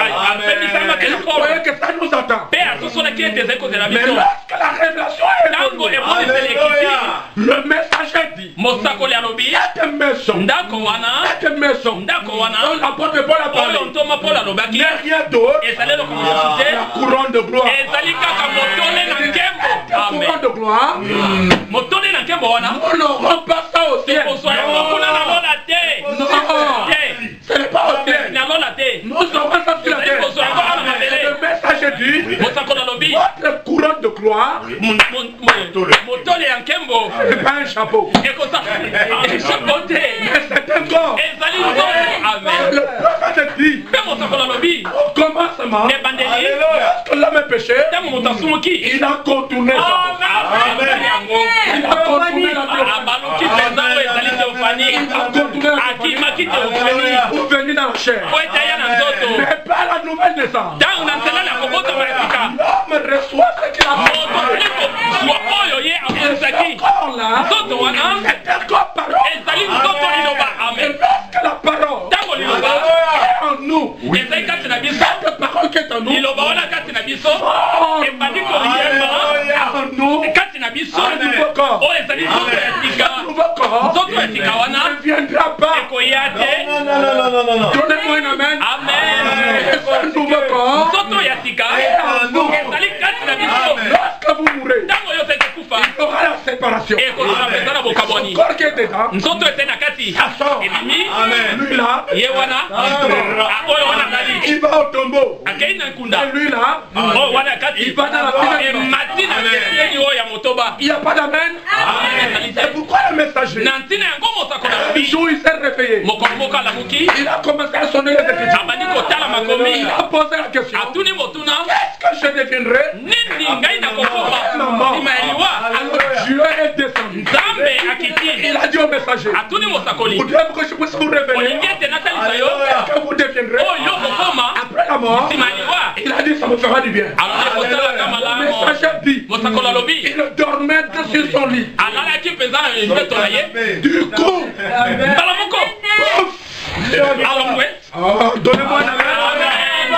Il croyait que ça nous attend. Père, tout ce qui était des côté la Mais biso. lorsque la révélation est Tango venue, et bon l'équité. le messager dit, Mosako le alobi. cette maison, Ndako wana. cette maison, Ndako dont wana. l'apôtre Paul a parlé, Oyo ntoma Paul alobaki. n'est rien d'autre Et ça le que communauté. la couronne de gloire. Et ça kaka motole na nkembo. La couronne Amen. de gloire, Motole na nkembo wana. nous n'aurons pas ça au ciel. Koso ya kuna na lola te. Non, Te. ce n'est pas au ciel. Na lola te. Nous aurons ça sur la terre. Koso ya kuna na Et mabele. le messager dit, Mosako na lobi. votre couronne de gloire, Motole ya nkembo. c'est pas un chapeau, Ekosa. Chapeauté. mais c'est un corps. Ezali nzoto. Amen. Le prophète dit, Pe mosako na lobi. au commencement, Ebandeli. lorsque l'homme est péché, Tango moto asumuki. il a contourné ça. Amen. Il a contourné la Abaluki penza oyo ezali teofani. Akimaki teofani. pour venir dans la chair. Po ete aya na nzoto. Mais pas la nouvelle naissance. Ntango na nzela na kobotama ya sika. L'homme reçoit ce qu'il a Moto ali kozwa oyo ye akonisaki. encore là. Nzoto wana C'est un corps parole. ezali nzoto liloba. Et Amen. lorsque la parole Ntango liloba est en nous, ezali kati na biso. cette parole qui est en nous, Liloba wana kati na biso. en Ebandi koyemba. nous, Kati na biso. un nouveau corps. Oyo ezali nzoto ya sika. Un nouveau corps Nzoto ya sika wana ne viendra pas. ekoya te. Donnez-moi un amen. Amen. Un nouveau corps. Nzoto ya sika ezali kati na biso. Lorsque vous mourrez, Ntango yo te kufa il y aura la séparation. ekozala mpenza na Son bokabwani. corps qui est dedans, Nzoto ete na kati ebimi lui là, ye wana Ah, oyo wana azali il va au tombeau. akei na nkunda Et lui là, oyo wana kati il va dans la pierre. emati na kesieni oyo ya motoba. Il n'y a pas d'amen. C'est pourquoi le messager, Na ntina yango mosako na le lobi jour où il s'est réveillé, mokolo moko alamuki il a commencé à sonner les écritures. abandi kotala Il makomi a posé la question. atuni motuna Est-ce que je deviendrai? nini ngai na kokoma nsima ya liwa Alors Dieu est descendu. nzambe akiti Il a dit au messager, atuni mosakoli voudrais que je puisse vous révéler olingi ete natalisa yo est-ce que vous deviendrez oyo kokoma après la mort. nsima ya liwa Il a dit ça me fera du bien. alobaki kosalaka Le malamu messager dit, mosakoli alobi il dormait sur son lit. alalaki mpenza na nzeto na ye Du coup, mbala moko alongwe oh, donnez-moi un amen.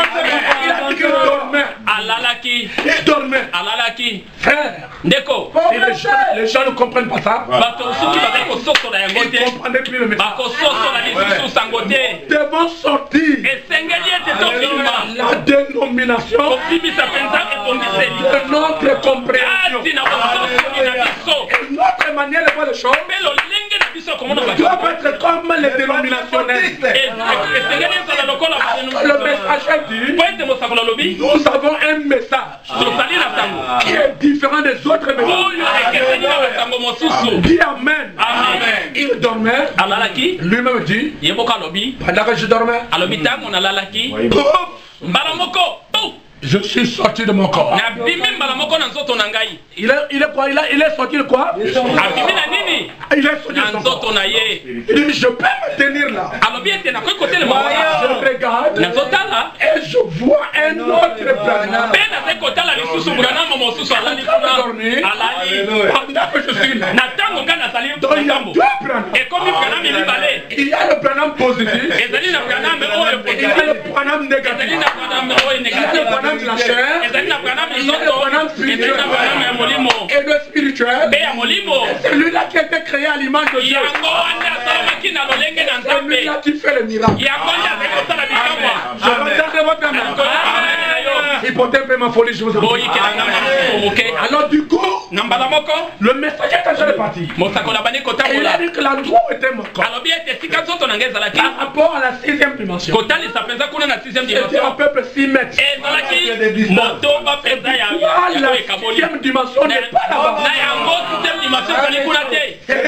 Il a dit qu'il dormait. alalaki Il dormait. alalaki Frère, ndeko et les gens, les gens ne comprennent pas ça. bato soki bazali kososola yango Ils te ne comprenaient plus le message. bakososola lisusu sango te Nous devons sortir esengeli ete tobima la dénomination kobimisa mpenza ebongiseli de notre compréhension. kati na bososoli na biso Et notre manière de voir les choses mpe lolenge na biso komona bato doit être comme les dénominationnels. esengeli ezala lokola Le messager dit, po ete mosakolo alobi nous avons un message tozali na sango qui est différent des autres messages. oyo ekeseni na basango mosusu Dis Amen. Amen. Il dormait. alalaki Lui-même dit, ye moko alobi pendant que je dormais, alobi ntango nalalaki pouf, mbala moko pou je suis sorti de mon corps. nabimi mbala moko na nzoto na ngai Il est, il est quoi? Il, a, il est sorti de quoi? abimi na nini Il est sorti na de son corps. nzoto na ye Il dit, je peux me tenir là. alobi ete nakoki kotelema Je wana regarde nazotala et je vois un autre Branham. mpe nazali kotala lisusu branamo mosusu alali kuna alali Pendant que je suis là, na ntango ngai nazali donc il y a ngambo deux Branham. ekomi branami mibale Il y a le Branham positif, ezali na braname oyo il y a le Branham ezali négatif. na braname oyo Il y a le negatif Branham de la chair ezali na braname Il y a le nzoto Branham ezali na braname ya molimo et le spirituel. mpe ya molimo Celui-là qui a été créé à l'image de Dieu. yango wana asalamaki na lolenge na nzambe Celui-là qui fait le miracle. yango nde azali kosala bikamwa Je regarde votre main. na yo Hypothèse et ma folie, je vous en prie. boyikelanga masusu moke Alors du coup, na mbala moko le messager est déjà parti. mosakoli abandi Et il a kotambola dit que l'endroit où était mon corps, alobi ete esika nzoto na ngai ezalaki par rapport à la sixième dimension, kotalisa mpenza kuna na sixième c'était dimension à peu près six mètres. ezalaki motoba mpenza ya Ah, oyo la ekaboli sixième dimension na n'est pas là-bas. na yango sixième dimension ezali kuna te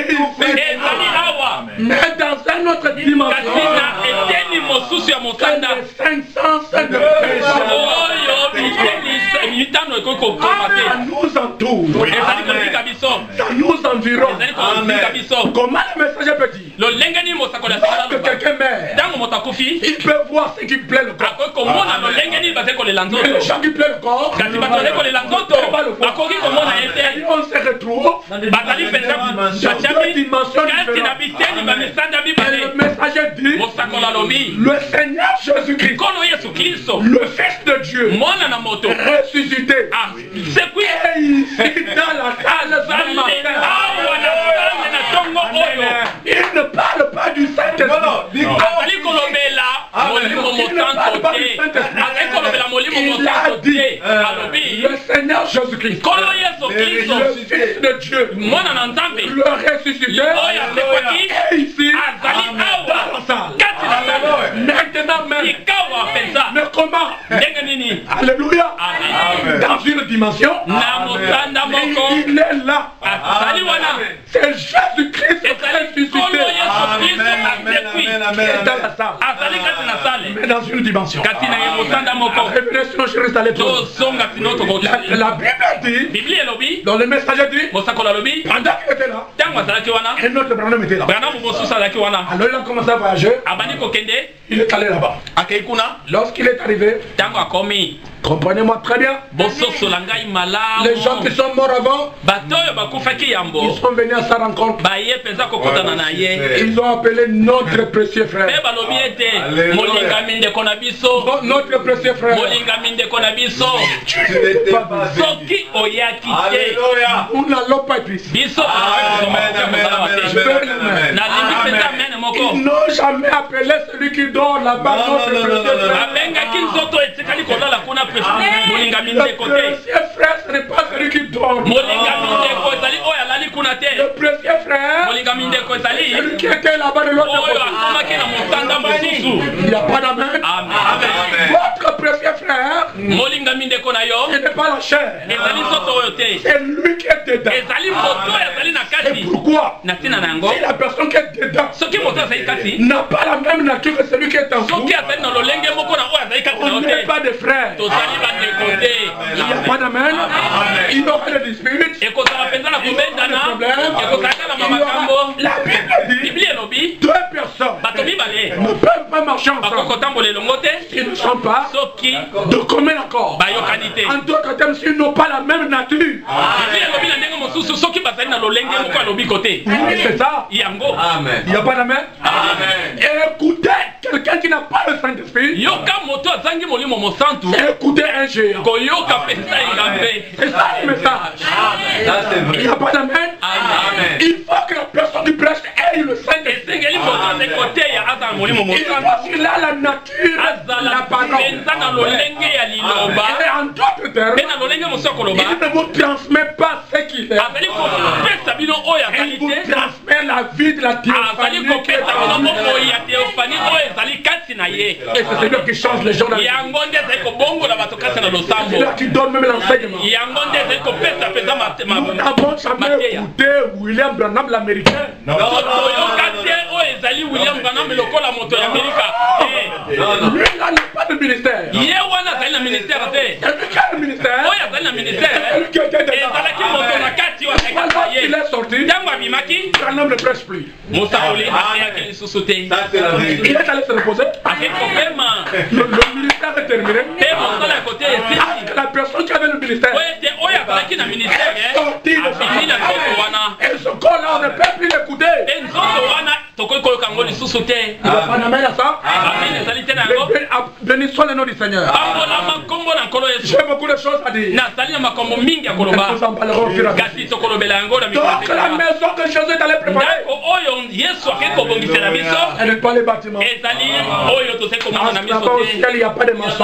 ezali awa Mais dans une autre kasi dimension, na eteni mosusu ya mosanda c'est cinq cents cinq de péché. oyo miteni mitano ekoki kokoma Ça te nous entoure. ezali kolika biso Ça nous environne. ezali Comment le messager peut dire? Lorsque quelqu'un meurt, il peut voir ce qui plaît le corps. Et les gens qui plaît le corps, on se retrouve dans une dimension différente. Et le messager dit, le Seigneur Jésus-Christ, le Fils de Dieu, ressuscité, et ici dans la case ce matin. Il ne parle pas du Saint-Esprit. Il ne parle pas du Saint-Esprit. Il a dit, le Seigneur Jésus-Christ, le Fils de Dieu, le ressuscité, est ici dans la salle. Maintenant même. Mais comment? Alléluia. Dans une dimension, il est là. C'est Jésus-Christ ressuscité. Dans la salle. Mais dans une dimension. Révélation Jérusalem. La, la Bible dit, dans le messager dit, pendant qu'il était là, et notre Branham était là. Alors il a commencé à voyager. Il est allé là-bas. Lorsqu'il est arrivé, comprenez-moi très bien, les gens qui sont morts avant, ils sont venus à sa rencontre. Ils ont appelé notre précieux frère. Notre précieux frère. Nous n'allons pas être ici. Ils n'ont jamais appelé celui qui dort là-bas notre précieux frère. Le précieux frère, ce n'est pas celui qui dort. Le précieux frère, celui qui était là-bas de l'autre côté. Il n'y a pas d'amen. Votre précieux frère, ce n'est pas la chair. C'est lui qui est dedans. Et pourquoi? Si la personne qui est dedans n'a pas la même nature que celui qui est en vous, on n'est pas des frères. Il n'y a pas d'amen. Il y aura des disputes. Il y aura des problèmes. La Bible dit, deux personnes ne peuvent pas marcher ensemble s'ils ne sont pas de commun accord. En d'autres termes, s'ils n'ont pas la même nature. C'est ça. Il n'y a pas d'amen. Écoutez quelqu'un qui n'a pas le Saint-Esprit. Écoutez un géant. C'est ça le message. Il n'y a pas d'amen. Il faut que la personne qui prêche ait le Saint-Esprit. Il faut qu'il a la nature, la parole. Et en d'autres termes, il ne vous transmet pas ce qu'il est. Il vous transmet la vie de la théophanie. Et c'est celui qui change les gens dans la vie. C'est celui qui donne même l'enseignement. Nous n'avons jamais écouté William Branham l'américain. Lui, il n'a pas de ministère. C'est lui qui a le ministère. C'est lui qui était dedans. Il est sorti. Branham ne prêche plus. Il est allé se reposer. Le, le ministère est terminé. La personne qui avait le ministère est sortie de sa. Et ce corps-là, on ne peut plus l'écouter. Il va pas d'amène à ça. Béni soit le nom du Seigneur. J'ai beaucoup de choses à dire. Nous en parlerons au fur et à mesure. Donc la maison que Jésus est allé préparer, elle n'est pas les bâtiments. Là-bas au ciel, il n'y a pas de mensonges.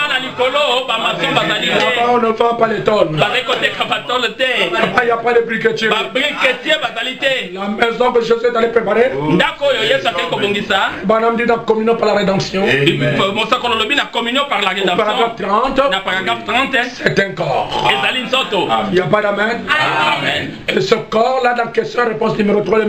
Là-bas, on ne vend pas les tonnes. Là-bas, il n'y a pas de briquetiers. La maison que Jésus est allé préparer, Banam dit la communion par la rédemption. Paragraphe trente, c'est un corps. Il n'y a pas d'amen. Et ce corps-là, dans question réponse numéro trois, le messager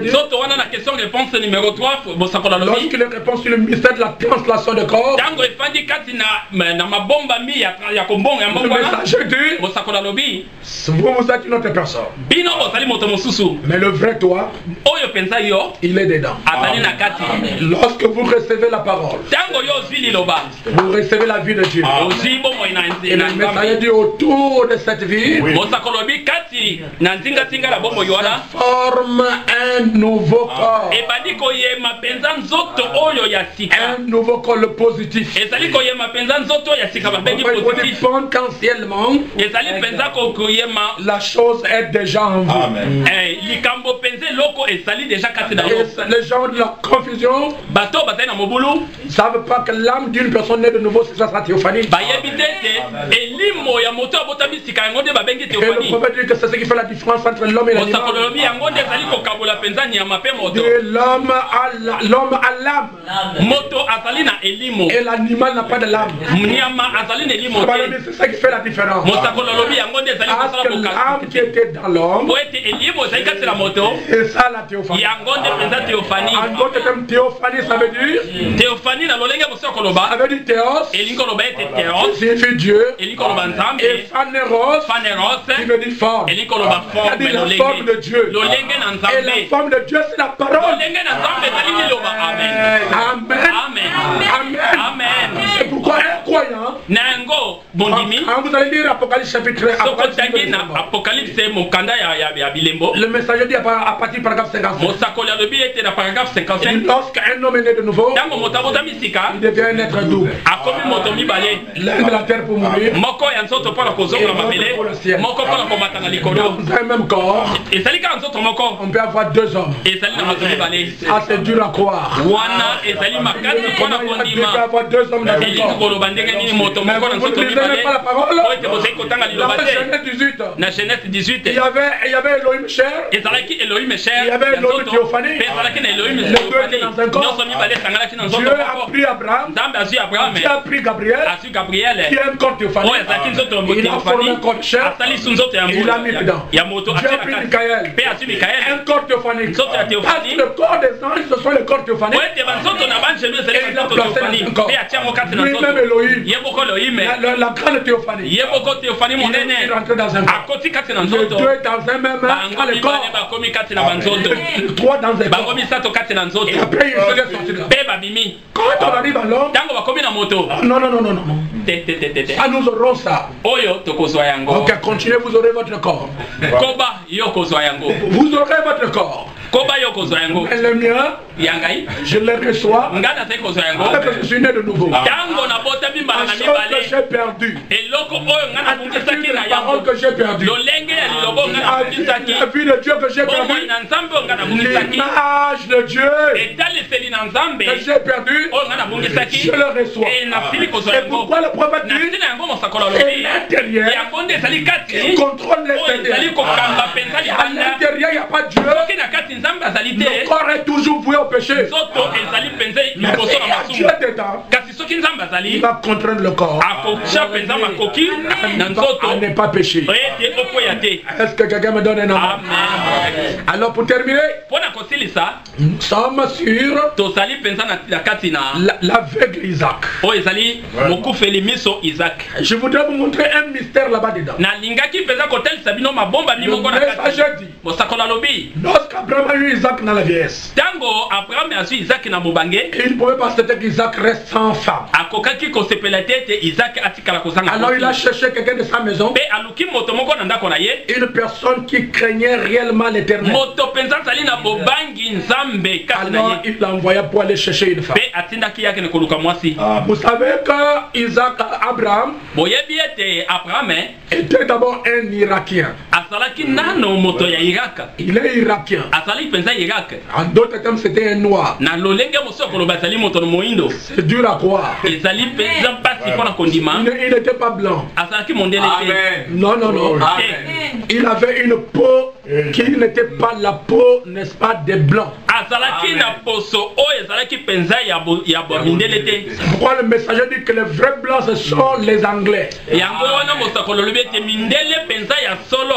dire? Soto wana na question réponse numéro trois bosakolo lobi. Lorsqu'il répond sur le mystère de la translation de corps. Tango efandi kati na na mabomba mi ya ya kombonga Le messager dit, bosakolo lobi. vous vous êtes une autre personne. Bino bosali moto mosusu. Mais le vrai toi, oyo pensa yo, il est dedans. Atali na kati. Lorsque vous recevez la parole, Tango yo zili loba. vous recevez la vie de Dieu. Ozibo mo ina Et le messager dit autour de cette vie, bosakolo lobi kati na nzinga tinga la bombo yo wana. Forme un nouveau corps. Ebadi koyema penza nzoto oyo ya sika. Un nouveau corps, le positif. Ezali koyema penza nzoto ya sika babengi positif. Potentiellement, Ezali penza ko koyema la chose est déjà en vous. Amen. eh likambo penze loko ezali déjà kati na yo. Et les gens de la confusion Bato bazali na mobulu ne savent pas que l'âme d'une personne née de nouveau, c'est ça sa théophanie. bayebi tete elimo ya moto abotami sika yango nde babengi Et le teofani. prophète dit que c'est ce qui fait la différence entre l'homme et l'animal. Osakolo lobi yango nde ezali kokabola penza nyama pe moto. Et l'homme a la- l'homme a l'âme Moto azali na elimo. et l'animal n'a pas de l'âme. Nyama azali na elimo te. C'est ça qui fait la différence. Mosakolo lobi yango nde ezali Parce kosala que l'âme qui était dans l'homme, po ete elimo ezali kati na moto c'est ça la théophanie. yango nde penza teofani. En d'autres termes, théophanie, ça veut dire, Teofani na lolenge moso ça koloba veut dire théos, elingi koloba ete qui teos signifie Dieu, elingi koloba et nzambe phaneros, faneros qui veut dire forme. elingi koloba forme C'est-à-dire la forme de lolenge Dieu. lolenge na Et nzambe la forme de Dieu, c'est la parole. lolenge na nzambe ezali liloba amen Amen. amen Amen. amen. Et pourquoi un croyant, na yango bondimi quand vous allez lire Apocalypse chapitre sokotaki na un, apocalypse mokanda ya ya ya bilembo le messager dit à à partir du paragraphe cinquante-cinq, mosakoli alobi ete na paragraphe cinquante-cinq lorsqu'un homme est né de nouveau, ntango moto abotami sika il devient un être double. akomi moto mibale L'un de la terre pour mourir, moko ya nzoto mpona kozongola mabele moko mpona komata na likolo dans un même corps, ezali kaka nzoto moko on peut avoir deux hommes. ezali na bato mibale Ah, c'est dur à croire. wana ezali makasi mpona Comment il y a Dieu peut kondima avoir deux hommes dans un elingi corps? koloba ndenge nini moto Mais moko na vous ne nzoto lisez même mibale pas la parole. po ete bozali kotanga Dans liloba te Genèse dix-huit, na genèse dix-huit il y avait, il y avait Elohim cher, ezalaki elohim Il y cher avait ya Elohim nzoto Théophanie. mpe ezalaki na elohim Les deux étaient théophanie dans un corps. nyonso mibale esanganaki na nzoto Dieu a moko pris Abraham, nzambe azwi abrahame Dieu a pris Gabriel, azwi gabriele qui est un corps théophanie. oyo ezalaki nzoto ya Il a formé un théophanie corps de chair, asali su nzoto ya il l'a mis dedans. ya moto Dieu a atie pris na kati Michael, mpe azwi mikaele un corps théophanique. nzoto ya Parce théophanie que le corps des anges, ce sont les corps théophaniques. po ete banzoto na banjelu ezali Et il a banzoto placé théophanie dans un corps. mpe atia yango kati na Lui-même nzoto Elohim, ye moko elohime la, la, la grande théophanie. ye moko théophanie Il monene est rentré dans un corps. akoti kati na Les nzoto deux dans un même dans bango le corps. mibale bakomi kati na banzoto Les trois dans un bango corps. misato kati na nzoto Et après, il se laisse sortir de là. mpe babimi Quand on arrive à l'homme, ntango bakomi na moto non, non, non, non, non. te te te te te Ah, nous aurons ça. oyo tokozwa yango Ok, continuez, vous aurez votre corps. koba yo kozwa yango Vous aurez votre corps. koba yo kozwa yango Mais le mien, yangai je le reçois nga nazali kozwa yango parce que je suis né de nouveau. ntango nabotami mbala La na chose que mibale j'ai perdue, eloko oyo nga nabungisaki na la parole yango que j'ai perdue, lolenge ya lilobo nga la nabungisaki la vie de Dieu que j'ai bomoi perdue, na nzambe oyo nga nabungisaki l'image de Dieu etaliseli na nzambe que j'ai perdue, oyo nga nabungisaki je le reçois. e nasili kozwa Et yango pourquoi le prophète na dit, ntina yango mosakolo et alobi l'intérieur yango nde ezali kati contrôle oyo ezali l'extérieur. kokamba mpenza À libanda l'intérieur, il n'y a pas Dieu. soki na kati nzambe azali te Le corps est toujours voué au péché. nzoto ezali mpenza Mais liboso na il y a Dieu masumu dedans. kasi soki nzambe Il azali va contraindre le corps akotia mpenza makoki na nzoto à ne pas pécher. ete okoya te Est-ce que quelqu'un me donne un amen? amen Alors pour terminer, mpo na kosilisa nous sommes sur tozali mpenza na- na kati na la- l'aveugle Isaac. oyo ezali mokufeli miso isaac Je voudrais vous montrer un mystère là-bas dedans. nalingaki mpenza kotalisa bino mabomba Le mimoko na kati messager dit, mosakolo alobi lorsqu'Abraham a eu Isaac dans la vieillesse, ntango abraham azwi isaki na mobange il ne pouvait pas accepter qu'Isaac reste sans femme. akokaki kosepela te ete isaki atikala kozanga Alors il a kosi. cherché quelqu'un de sa maison, mpe aluki moto moko na ndako na ye une personne qui craignait réellement l'éternel. moto mpenza azali na bobangi nzambe kati na Alors ye il l'a envoyé pour aller chercher une femme. mpe atindaki yake na koluka mwasi Vous savez que Isaac, Abraham, boyebi ete abraham était d'abord un Irakien. azalaki nano moto ya iraka Il est Irakien. azali mpenza iraka En d'autres termes, c'était un noir. na lolenge mosusu ya koloba azali moto na moindo C'est dur à croire. ezali mpenza mpasi mpo na kondima Il ne- il n'était pas blanc. azalaki mondele te Non, non, non. Te. Il avait une peau qui n'était pas la peau, n'est-ce pas, des blancs. azalaki na poso oyo ezalaki mpenza ya bo- ya bamindele te Pourquoi le messager dit que les vrais blancs, ce sont les Anglais? yango wana mosakolo olobi ete mindele mpenza ya solo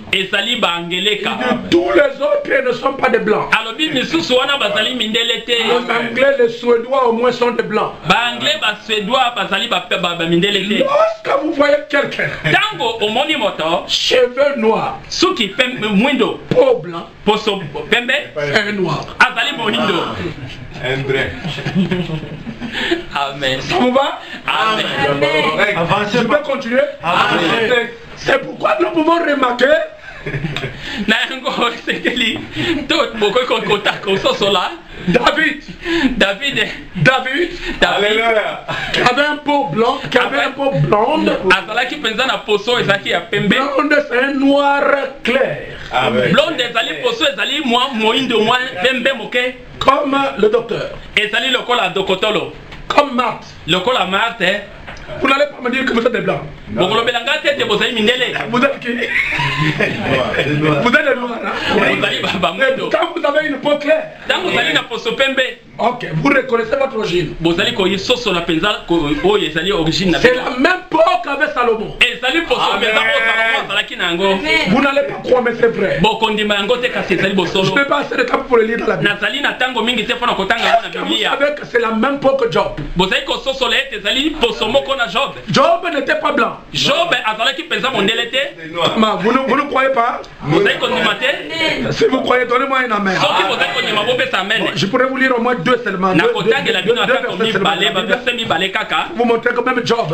ezali bangeleka. Tous les autres ne sont pas des blancs. Alobi misusu wana bazali mindele te. Les Anglais, les Suédois au moins sont des blancs. Ba Anglais, ba Suédois bazali ba ba mindele te. Lorsque vous voyez quelqu'un, tango omoni moto, cheveux noirs, suki pembe mwindo, peau blanc, poso pembe, un noir. Azali mohindo. André. Amen. Ça vous va? Amen. Amen. Je peux continuer? Amen. C'est pourquoi nous pouvons remarquer Nango sekeli to boko ko kota ko sosola David, David, David, David, qui avait un peau blanc, qui avait un peau blonde. Azalaki penza na poso ezaki ya pembe. Blonde c'est un noir clair. Blonde ezali poso ezali moi moindo moi pembe moke. Comme le docteur. Ezali lokola dokotolo. Comme Marthe. Lokola Marthe. Vous n'allez pas me dire que vous êtes des blancs. Vous êtes qui? Vous êtes des noirs. Quand vous avez une peau claire. Ok, vous reconnaissez votre origine. C'est la même peau qu'avait Salomon. Vous n'allez pas croire, mais c'est vrai. Je n'ai pas assez de temps pour le lire dans la Bible. Vous savez que c'est la même peau que Job. Job. Job n'était pas blanc. Job azalaki penza mondele te. Vous ne vous ne croyez pas? Si vous croyez, donnez-moi un amen. Je pourrais vous lire au moins deux seulement. Deux, deux, deux, deux vous montrez quand même Job.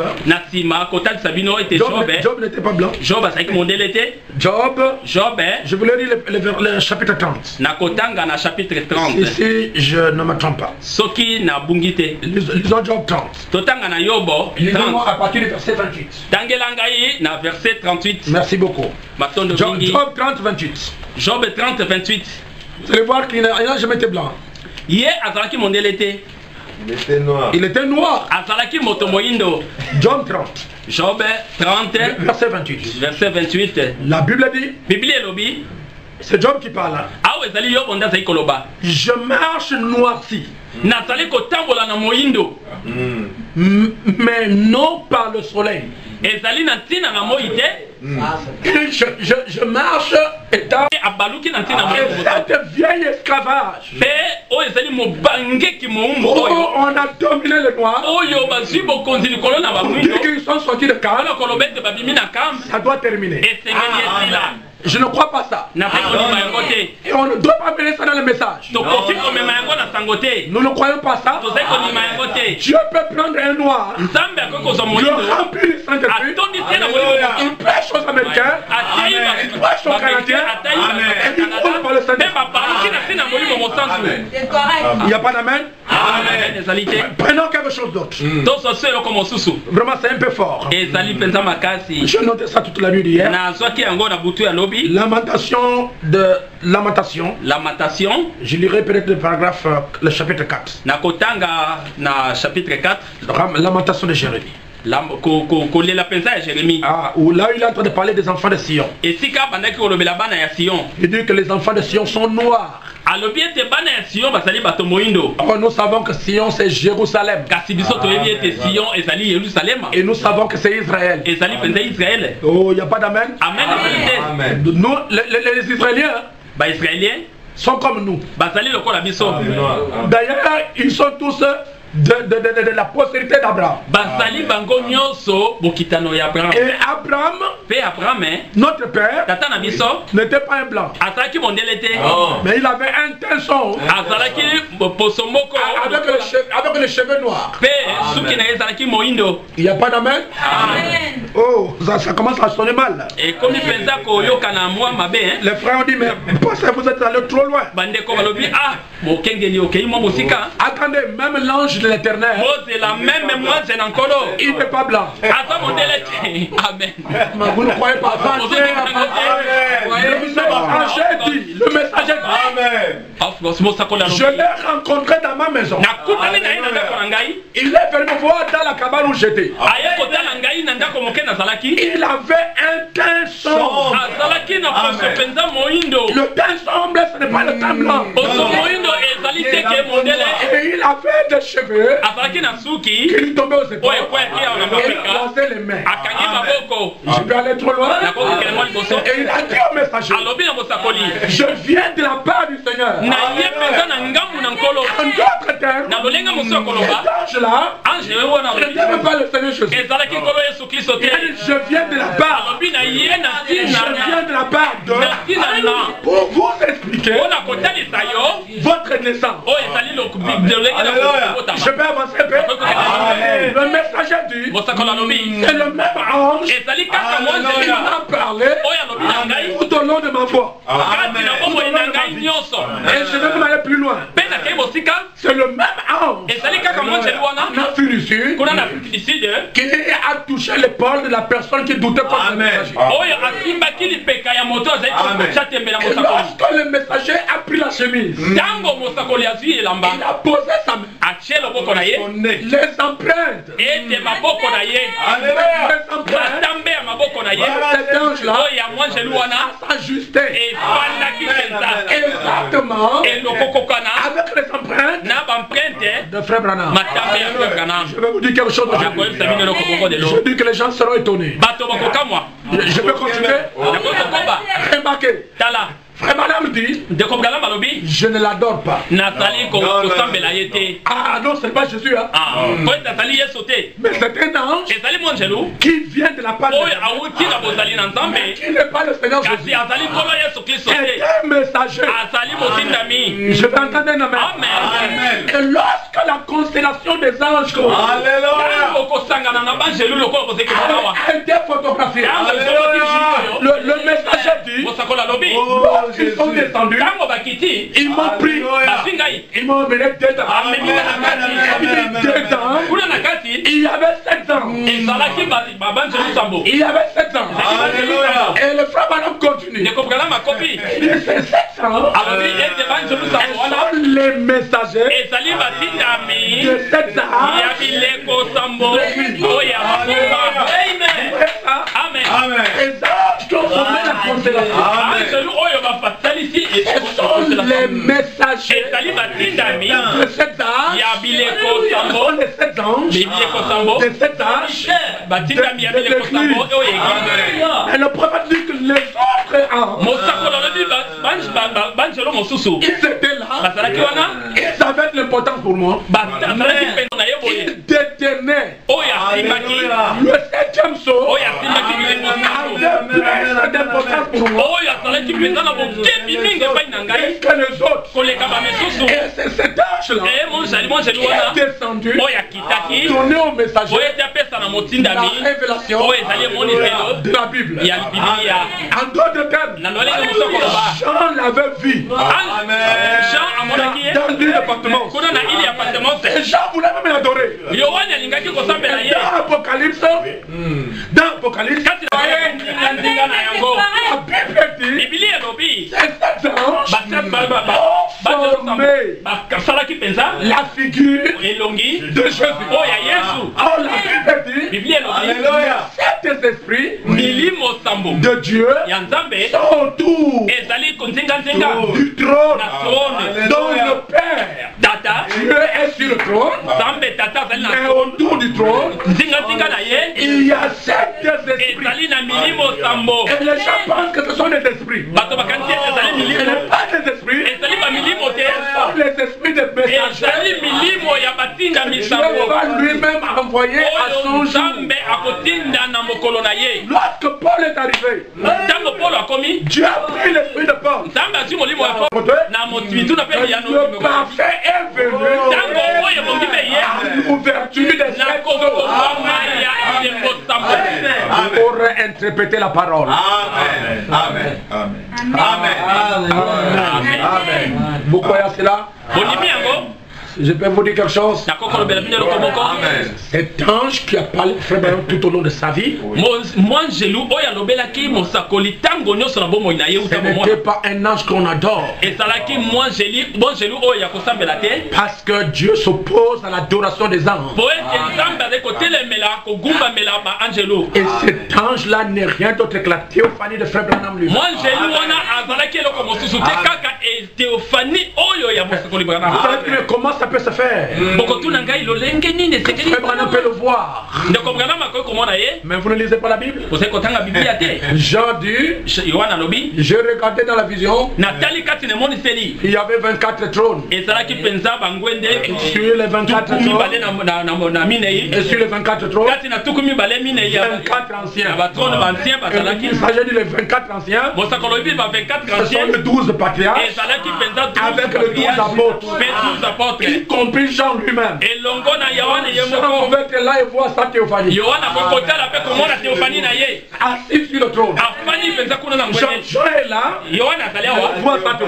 Job, Job n'était pas blanc. Job azalaki mondele te. Job. Job. Je voulais lire le, le, le chapitre trente. Nakotanga na chapitre trente. Ici, je ne me trompe pas. Soki na bungite. Lisons Job trente. Totanga na Yobo. À partir du verset vingt-huit. Na verset trente-huit. Merci beaucoup. Job, Job trente, vingt-huit. Job trente, vingt-huit. Vous allez voir qu'il n'a jamais été blanc. Hier, azalaki mondele te. Il était noir. Il était noir. Azalaki moto moindo. Job trente. Job trente. Verset vingt-huit. Verset vingt-huit. La Bible dit. Bible elobi. C'est Job qui parle. Ah ouais, zali Yob onda zai koloba. Je marche noirci. Nazali kotambola na moindo. Mais non par le soleil. Ezali na ntina na moite. Je, je, je marche étant abaluki na ntina moite. Cette vieille esclavage. Pe o ezali mobange ki moumbo. Oh, on a dominé le noir. Oh yo bazui bokonzi likolo na ba mwindo. Ils sont sortis de Cam. Na kolobete babimi na Cam. Ça doit terminer. Et c'est gagné là. Je ne crois pas ça. Et on ne doit pas mener ça dans le message. Nous ne croyons pas ça. Dieu peut prendre un noir, le remplir du Saint-Esprit, il prêche aux Américains, il prêche aux Canadiens, et il roule par le Saint-Esprit. Il n'y a pas d'amen? Prenons quelque chose d'autre. Vraiment, c'est un peu fort. Je notais ça toute la nuit d'hier. Lamentation de Lamentation. Lamentation. Je lirai peut-être le paragraphe, euh, le chapitre quatre. Nakotanga na chapitre quatre. Lamentation de Jérémie. Jérémie. Ah, où là il est en train de parler des enfants de Sion. Et si il dit que les enfants de Sion sont noirs. Oh, nous savons que Sion c'est Jérusalem. Et nous savons que c'est Israël. Oh, il n'y a pas d'amen. Amen. Amen. Nous, les, les, les Israéliens, bah, Israéliens sont comme nous. D'ailleurs, ils sont tous de, de, de, de la postérité d'Abraham. Et Abraham, notre père, n'était pas un blanc. Oh. Mais il avait un teint sombre avec, avec les cheveux noirs. Il n'y a pas d'amen. Oh, ça, ça commence à sonner mal. Et comme il pensait que les frères ont dit, mais parce que vous êtes allé trop loin. Attendez, même l'ange de l'Éternel, il n'est pas blanc. Amen. Vous ne croyez pas? Le messager dit, le messager dit, je l'ai rencontré dans ma maison. Il est venu me voir dans la cabane où j'étais. Il avait un teint sombre. Le teint sombre, ce n'est pas le teint blanc. Et il avait des cheveux azalaki na suki qui lui tombaient aux épaules. oyo ekweyaki awa na Et il mapeka croisait les mains. akangi maboko Je peux aller trop loin. nakokokela mwa liboso Et il a dit au messager, alobi na mosakoli je viens de la part du Seigneur. na ye mpenza na ngambu na nkolo En d'autres termes, na lolenga mosu ya koloba cet ange-là ange oyo wana ne alobi n'aime pas le Seigneur Jésus. ezalaki nkolo yesu kristo te Il a dit, je viens de la part. alobi na ye na Je ntina viens de la part de. na ntina na Pour vous expliquer mpona kotalisa yo votre naissance. oyo ezali lolenge na kokotama Je peux avancer un peu. Amen. Le messager dit, mosakolo alobi c'est le même ange ezali kaka mwa qui nzeli m'a parlé oyo alobi na ngai tout au long de ma voix. kati na bomoi na ngai nyonso Et je vais même aller plus loin. mpe nakei mosika C'est le même ange ezali kaka mwa nzeli wana en Afrique du Sud kuna na afrique du sud qui a touché l'épaule de la personne qui doutait pas de messager. oyo asimbaki lipeka ya moto azali kokotya tembela Et mosakoli lorsque le messager a pris la chemise, ntango mosakoli azwi elamba il a posé sa main. atie loboko na ye Les empreintes. ete maboko na ye Les empreintes. matambe ya maboko na ye Cet ange-là oyo ya mwa nzeli wana s'ajustait efandaki mpenza exactement elokokokana avec les empreintes na bamprinte de Frère Branham. matambe ya frère Branham Je vais vous dire quelque chose aujourd'hui. nakoyebisa bino eloko moko de Je lo dis que les gens seront étonnés. bato bakokamwa Je peux continuer. nakokokoba Remarquez, tala Frère Branham dit, ndeko Branham alobi je ne l'adore pas. nazali ko- kosambela ye te Ah non, ce n'est pas Jésus. Hein. Ah, po ete azali yesu te Mais c'est un ange ezali mwa nzelu qui vient de la part de oyo Dieu. awuti na bozali na nzambe Qui n'est pas le Seigneur kasi Jésus. azali nkolo yesu kristo te C'est un messager. azali motindami Je vais entendre un amen. amen Et lorsque la constellation des anges ntango okosangana na banzelu lokola kozekela awa a été photographiée, ntango ezokoti video le, le messager dit, mosakolo alobi lorsqu'ils sont descendus, ntango bakiti ils m'ont pris, bafi ngai ils m'ont emmené dedans. amemika na kati Dedans, kuna na kati il y avait sept ans. ezalaki babanzelu sambo Il y avait sept ans. Et le frère Branham continue. ndeko Branham akobi Il dit, ces sept ans, alobi ete banzelu sambo elles wana sont les messagers ezali batindami de sept ans. ya bileko sambo oyo ya makomba amen amen Les anges qui ont formé la constellation. banzelu oyo bafatalisi Ce sont les messagers ezali batindami de sept ans. ya bileko Ce sont sambo les sept anges bileko sambo de sept âges. batindami ya bileko sambo oyo eglise Et le prophète dit que les autres anges, mosakolo alobi banzelo mosusu ils étaient là. bazalaki wana Ils avaient de l'importance pour moi. bazalaki mpenza na ye boye Ils détenaient oyo asimbaki le septième saut. oyo asimbaki bileko sambo Avait plus d'importance pour moi oyo azalaki mpenza na bokebi mingi epai na ngai que les autres. koleka bamesusu Et c'est cet ange-là e monzali monzeli qui est wana descendu, oyo akitaki donné au messager oyo eti apesa na la motindami révélation oyo ezali emoniselo de la Bible. ya bibilia En d'autres termes, na lolenge mosokoloba Jean l'avait vu jean amonaki ye dans deux départements. kuna na ili appartement Et Jean voulait même l'adorer. yohani alingaki kosambela ye Dans Apocalypse, dans Apocalypse, kati na ye ndinga na yango la Bible dit bibili elobi c'est cet ange formé basalaki mpenza la figure elongi de Jésus. oyo ya yesu Oh, la Bible dit bibili elobi cet esprits milimo sambo de Dieu ya nzambe sont autour ezali konzinganzinga du trône na trone dont le Père tata Dieu est sur le trône. nzambe tata azali na Et autour du trône, nzinganzinga na ye il y a sept esprits. ezali na milimo sambo Et les gens pensent que ce sont des esprits. bato bakanisi ete ezali Ce milimo n'est pas des esprits. ezali bamilimo te Ce sont les esprits des messagers. ezali milimo ya batindami Dieu sambo va lui-même envoyer à oyo son jour. nzambe akotinda na mokolo na ye Lorsque Paul est arrivé, ntango polo akomi Dieu a pris l'esprit de Paul. nzambe azwi molimo ya polo na mituna mpe miyano Le parfait est venu ntango oyo ebongi mpe ye à l'ouverture des na sept kokokoma ya bileko sambo pour interpréter la parole. Amen. Amen. Amen. Amen. Amen. Amen. Vous croyez à cela? bondimi yango Je peux vous dire quelque chose. nakokolobela bino eloko moko Cet ange qui a parlé de Frère Branham tout au long de sa vie, mwa nzelu oyo alobelaki mosakoli ntango nyonso na bomoi na ye ce uta n'était bomoi pas un ange qu'on adore. ezalaki mwa nzeli mwa nzelu oyo ya kosambela te Parce que Dieu s'oppose à l'adoration des anges. po ete nzambe azali kotelemela kogumbamela baanjelu Et cet ange-là n'est rien d'autre que la théophanie de Frère Branham lui. mwa nzelu wana azalaki eloko mosusu te kaka e- teofani oyo ya mosakoli Vous Branham savez mais comment ça ça peut se faire. Frère Branham peut le voir. Mais vous ne lisez pas la Bible. Jean dit, je regardais dans la vision, il y avait vingt-quatre trônes. Et sur les vingt-quatre trônes, et sur les vingt-quatre trônes, vingt-quatre anciens. Il s'agit de les vingt-quatre anciens. Ce sont les douze patriarches avec les douze apôtres, y compris Jean lui-même. Jean pouvait être là et voir sa théophanie. Assis sur le trône. Jean, Jean est là, il voit sa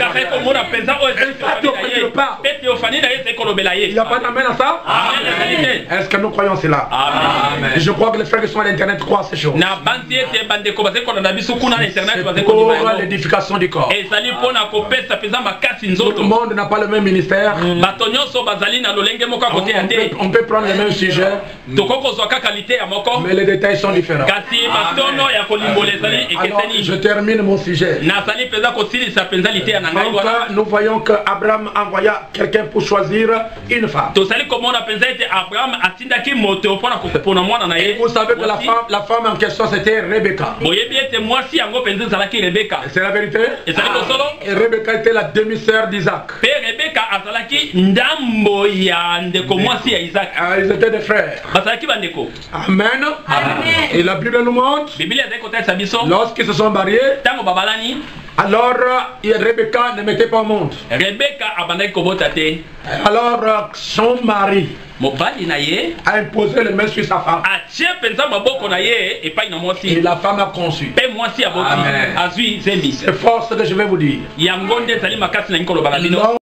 théophanie. Il n'y a pas d'amène à ça? Est-ce que nous croyons cela? Amen. Je crois que les frères qui sont à l'internet croient ces choses. C'est pour l'édification du corps. Tout le monde n'a pas le même ministère. On peut, on peut prendre le même sujet, mais les détails sont différents. Alors, je termine mon sujet. Donc, nous voyons qu'Abraham envoya quelqu'un pour choisir une femme. Et vous savez que la femme, la femme en question c'était Rebecca. C'est la vérité. Et Rebecca était la demi-sœur d'Isaac. Ils étaient des frères. Amen. Et la Bible nous montre, lorsqu'ils se sont mariés, alors Rebecca ne mettait pas au monde. Alors son mari a imposé les mains sur sa femme. Et la femme a conçu. C'est fort ce que je vais vous dire.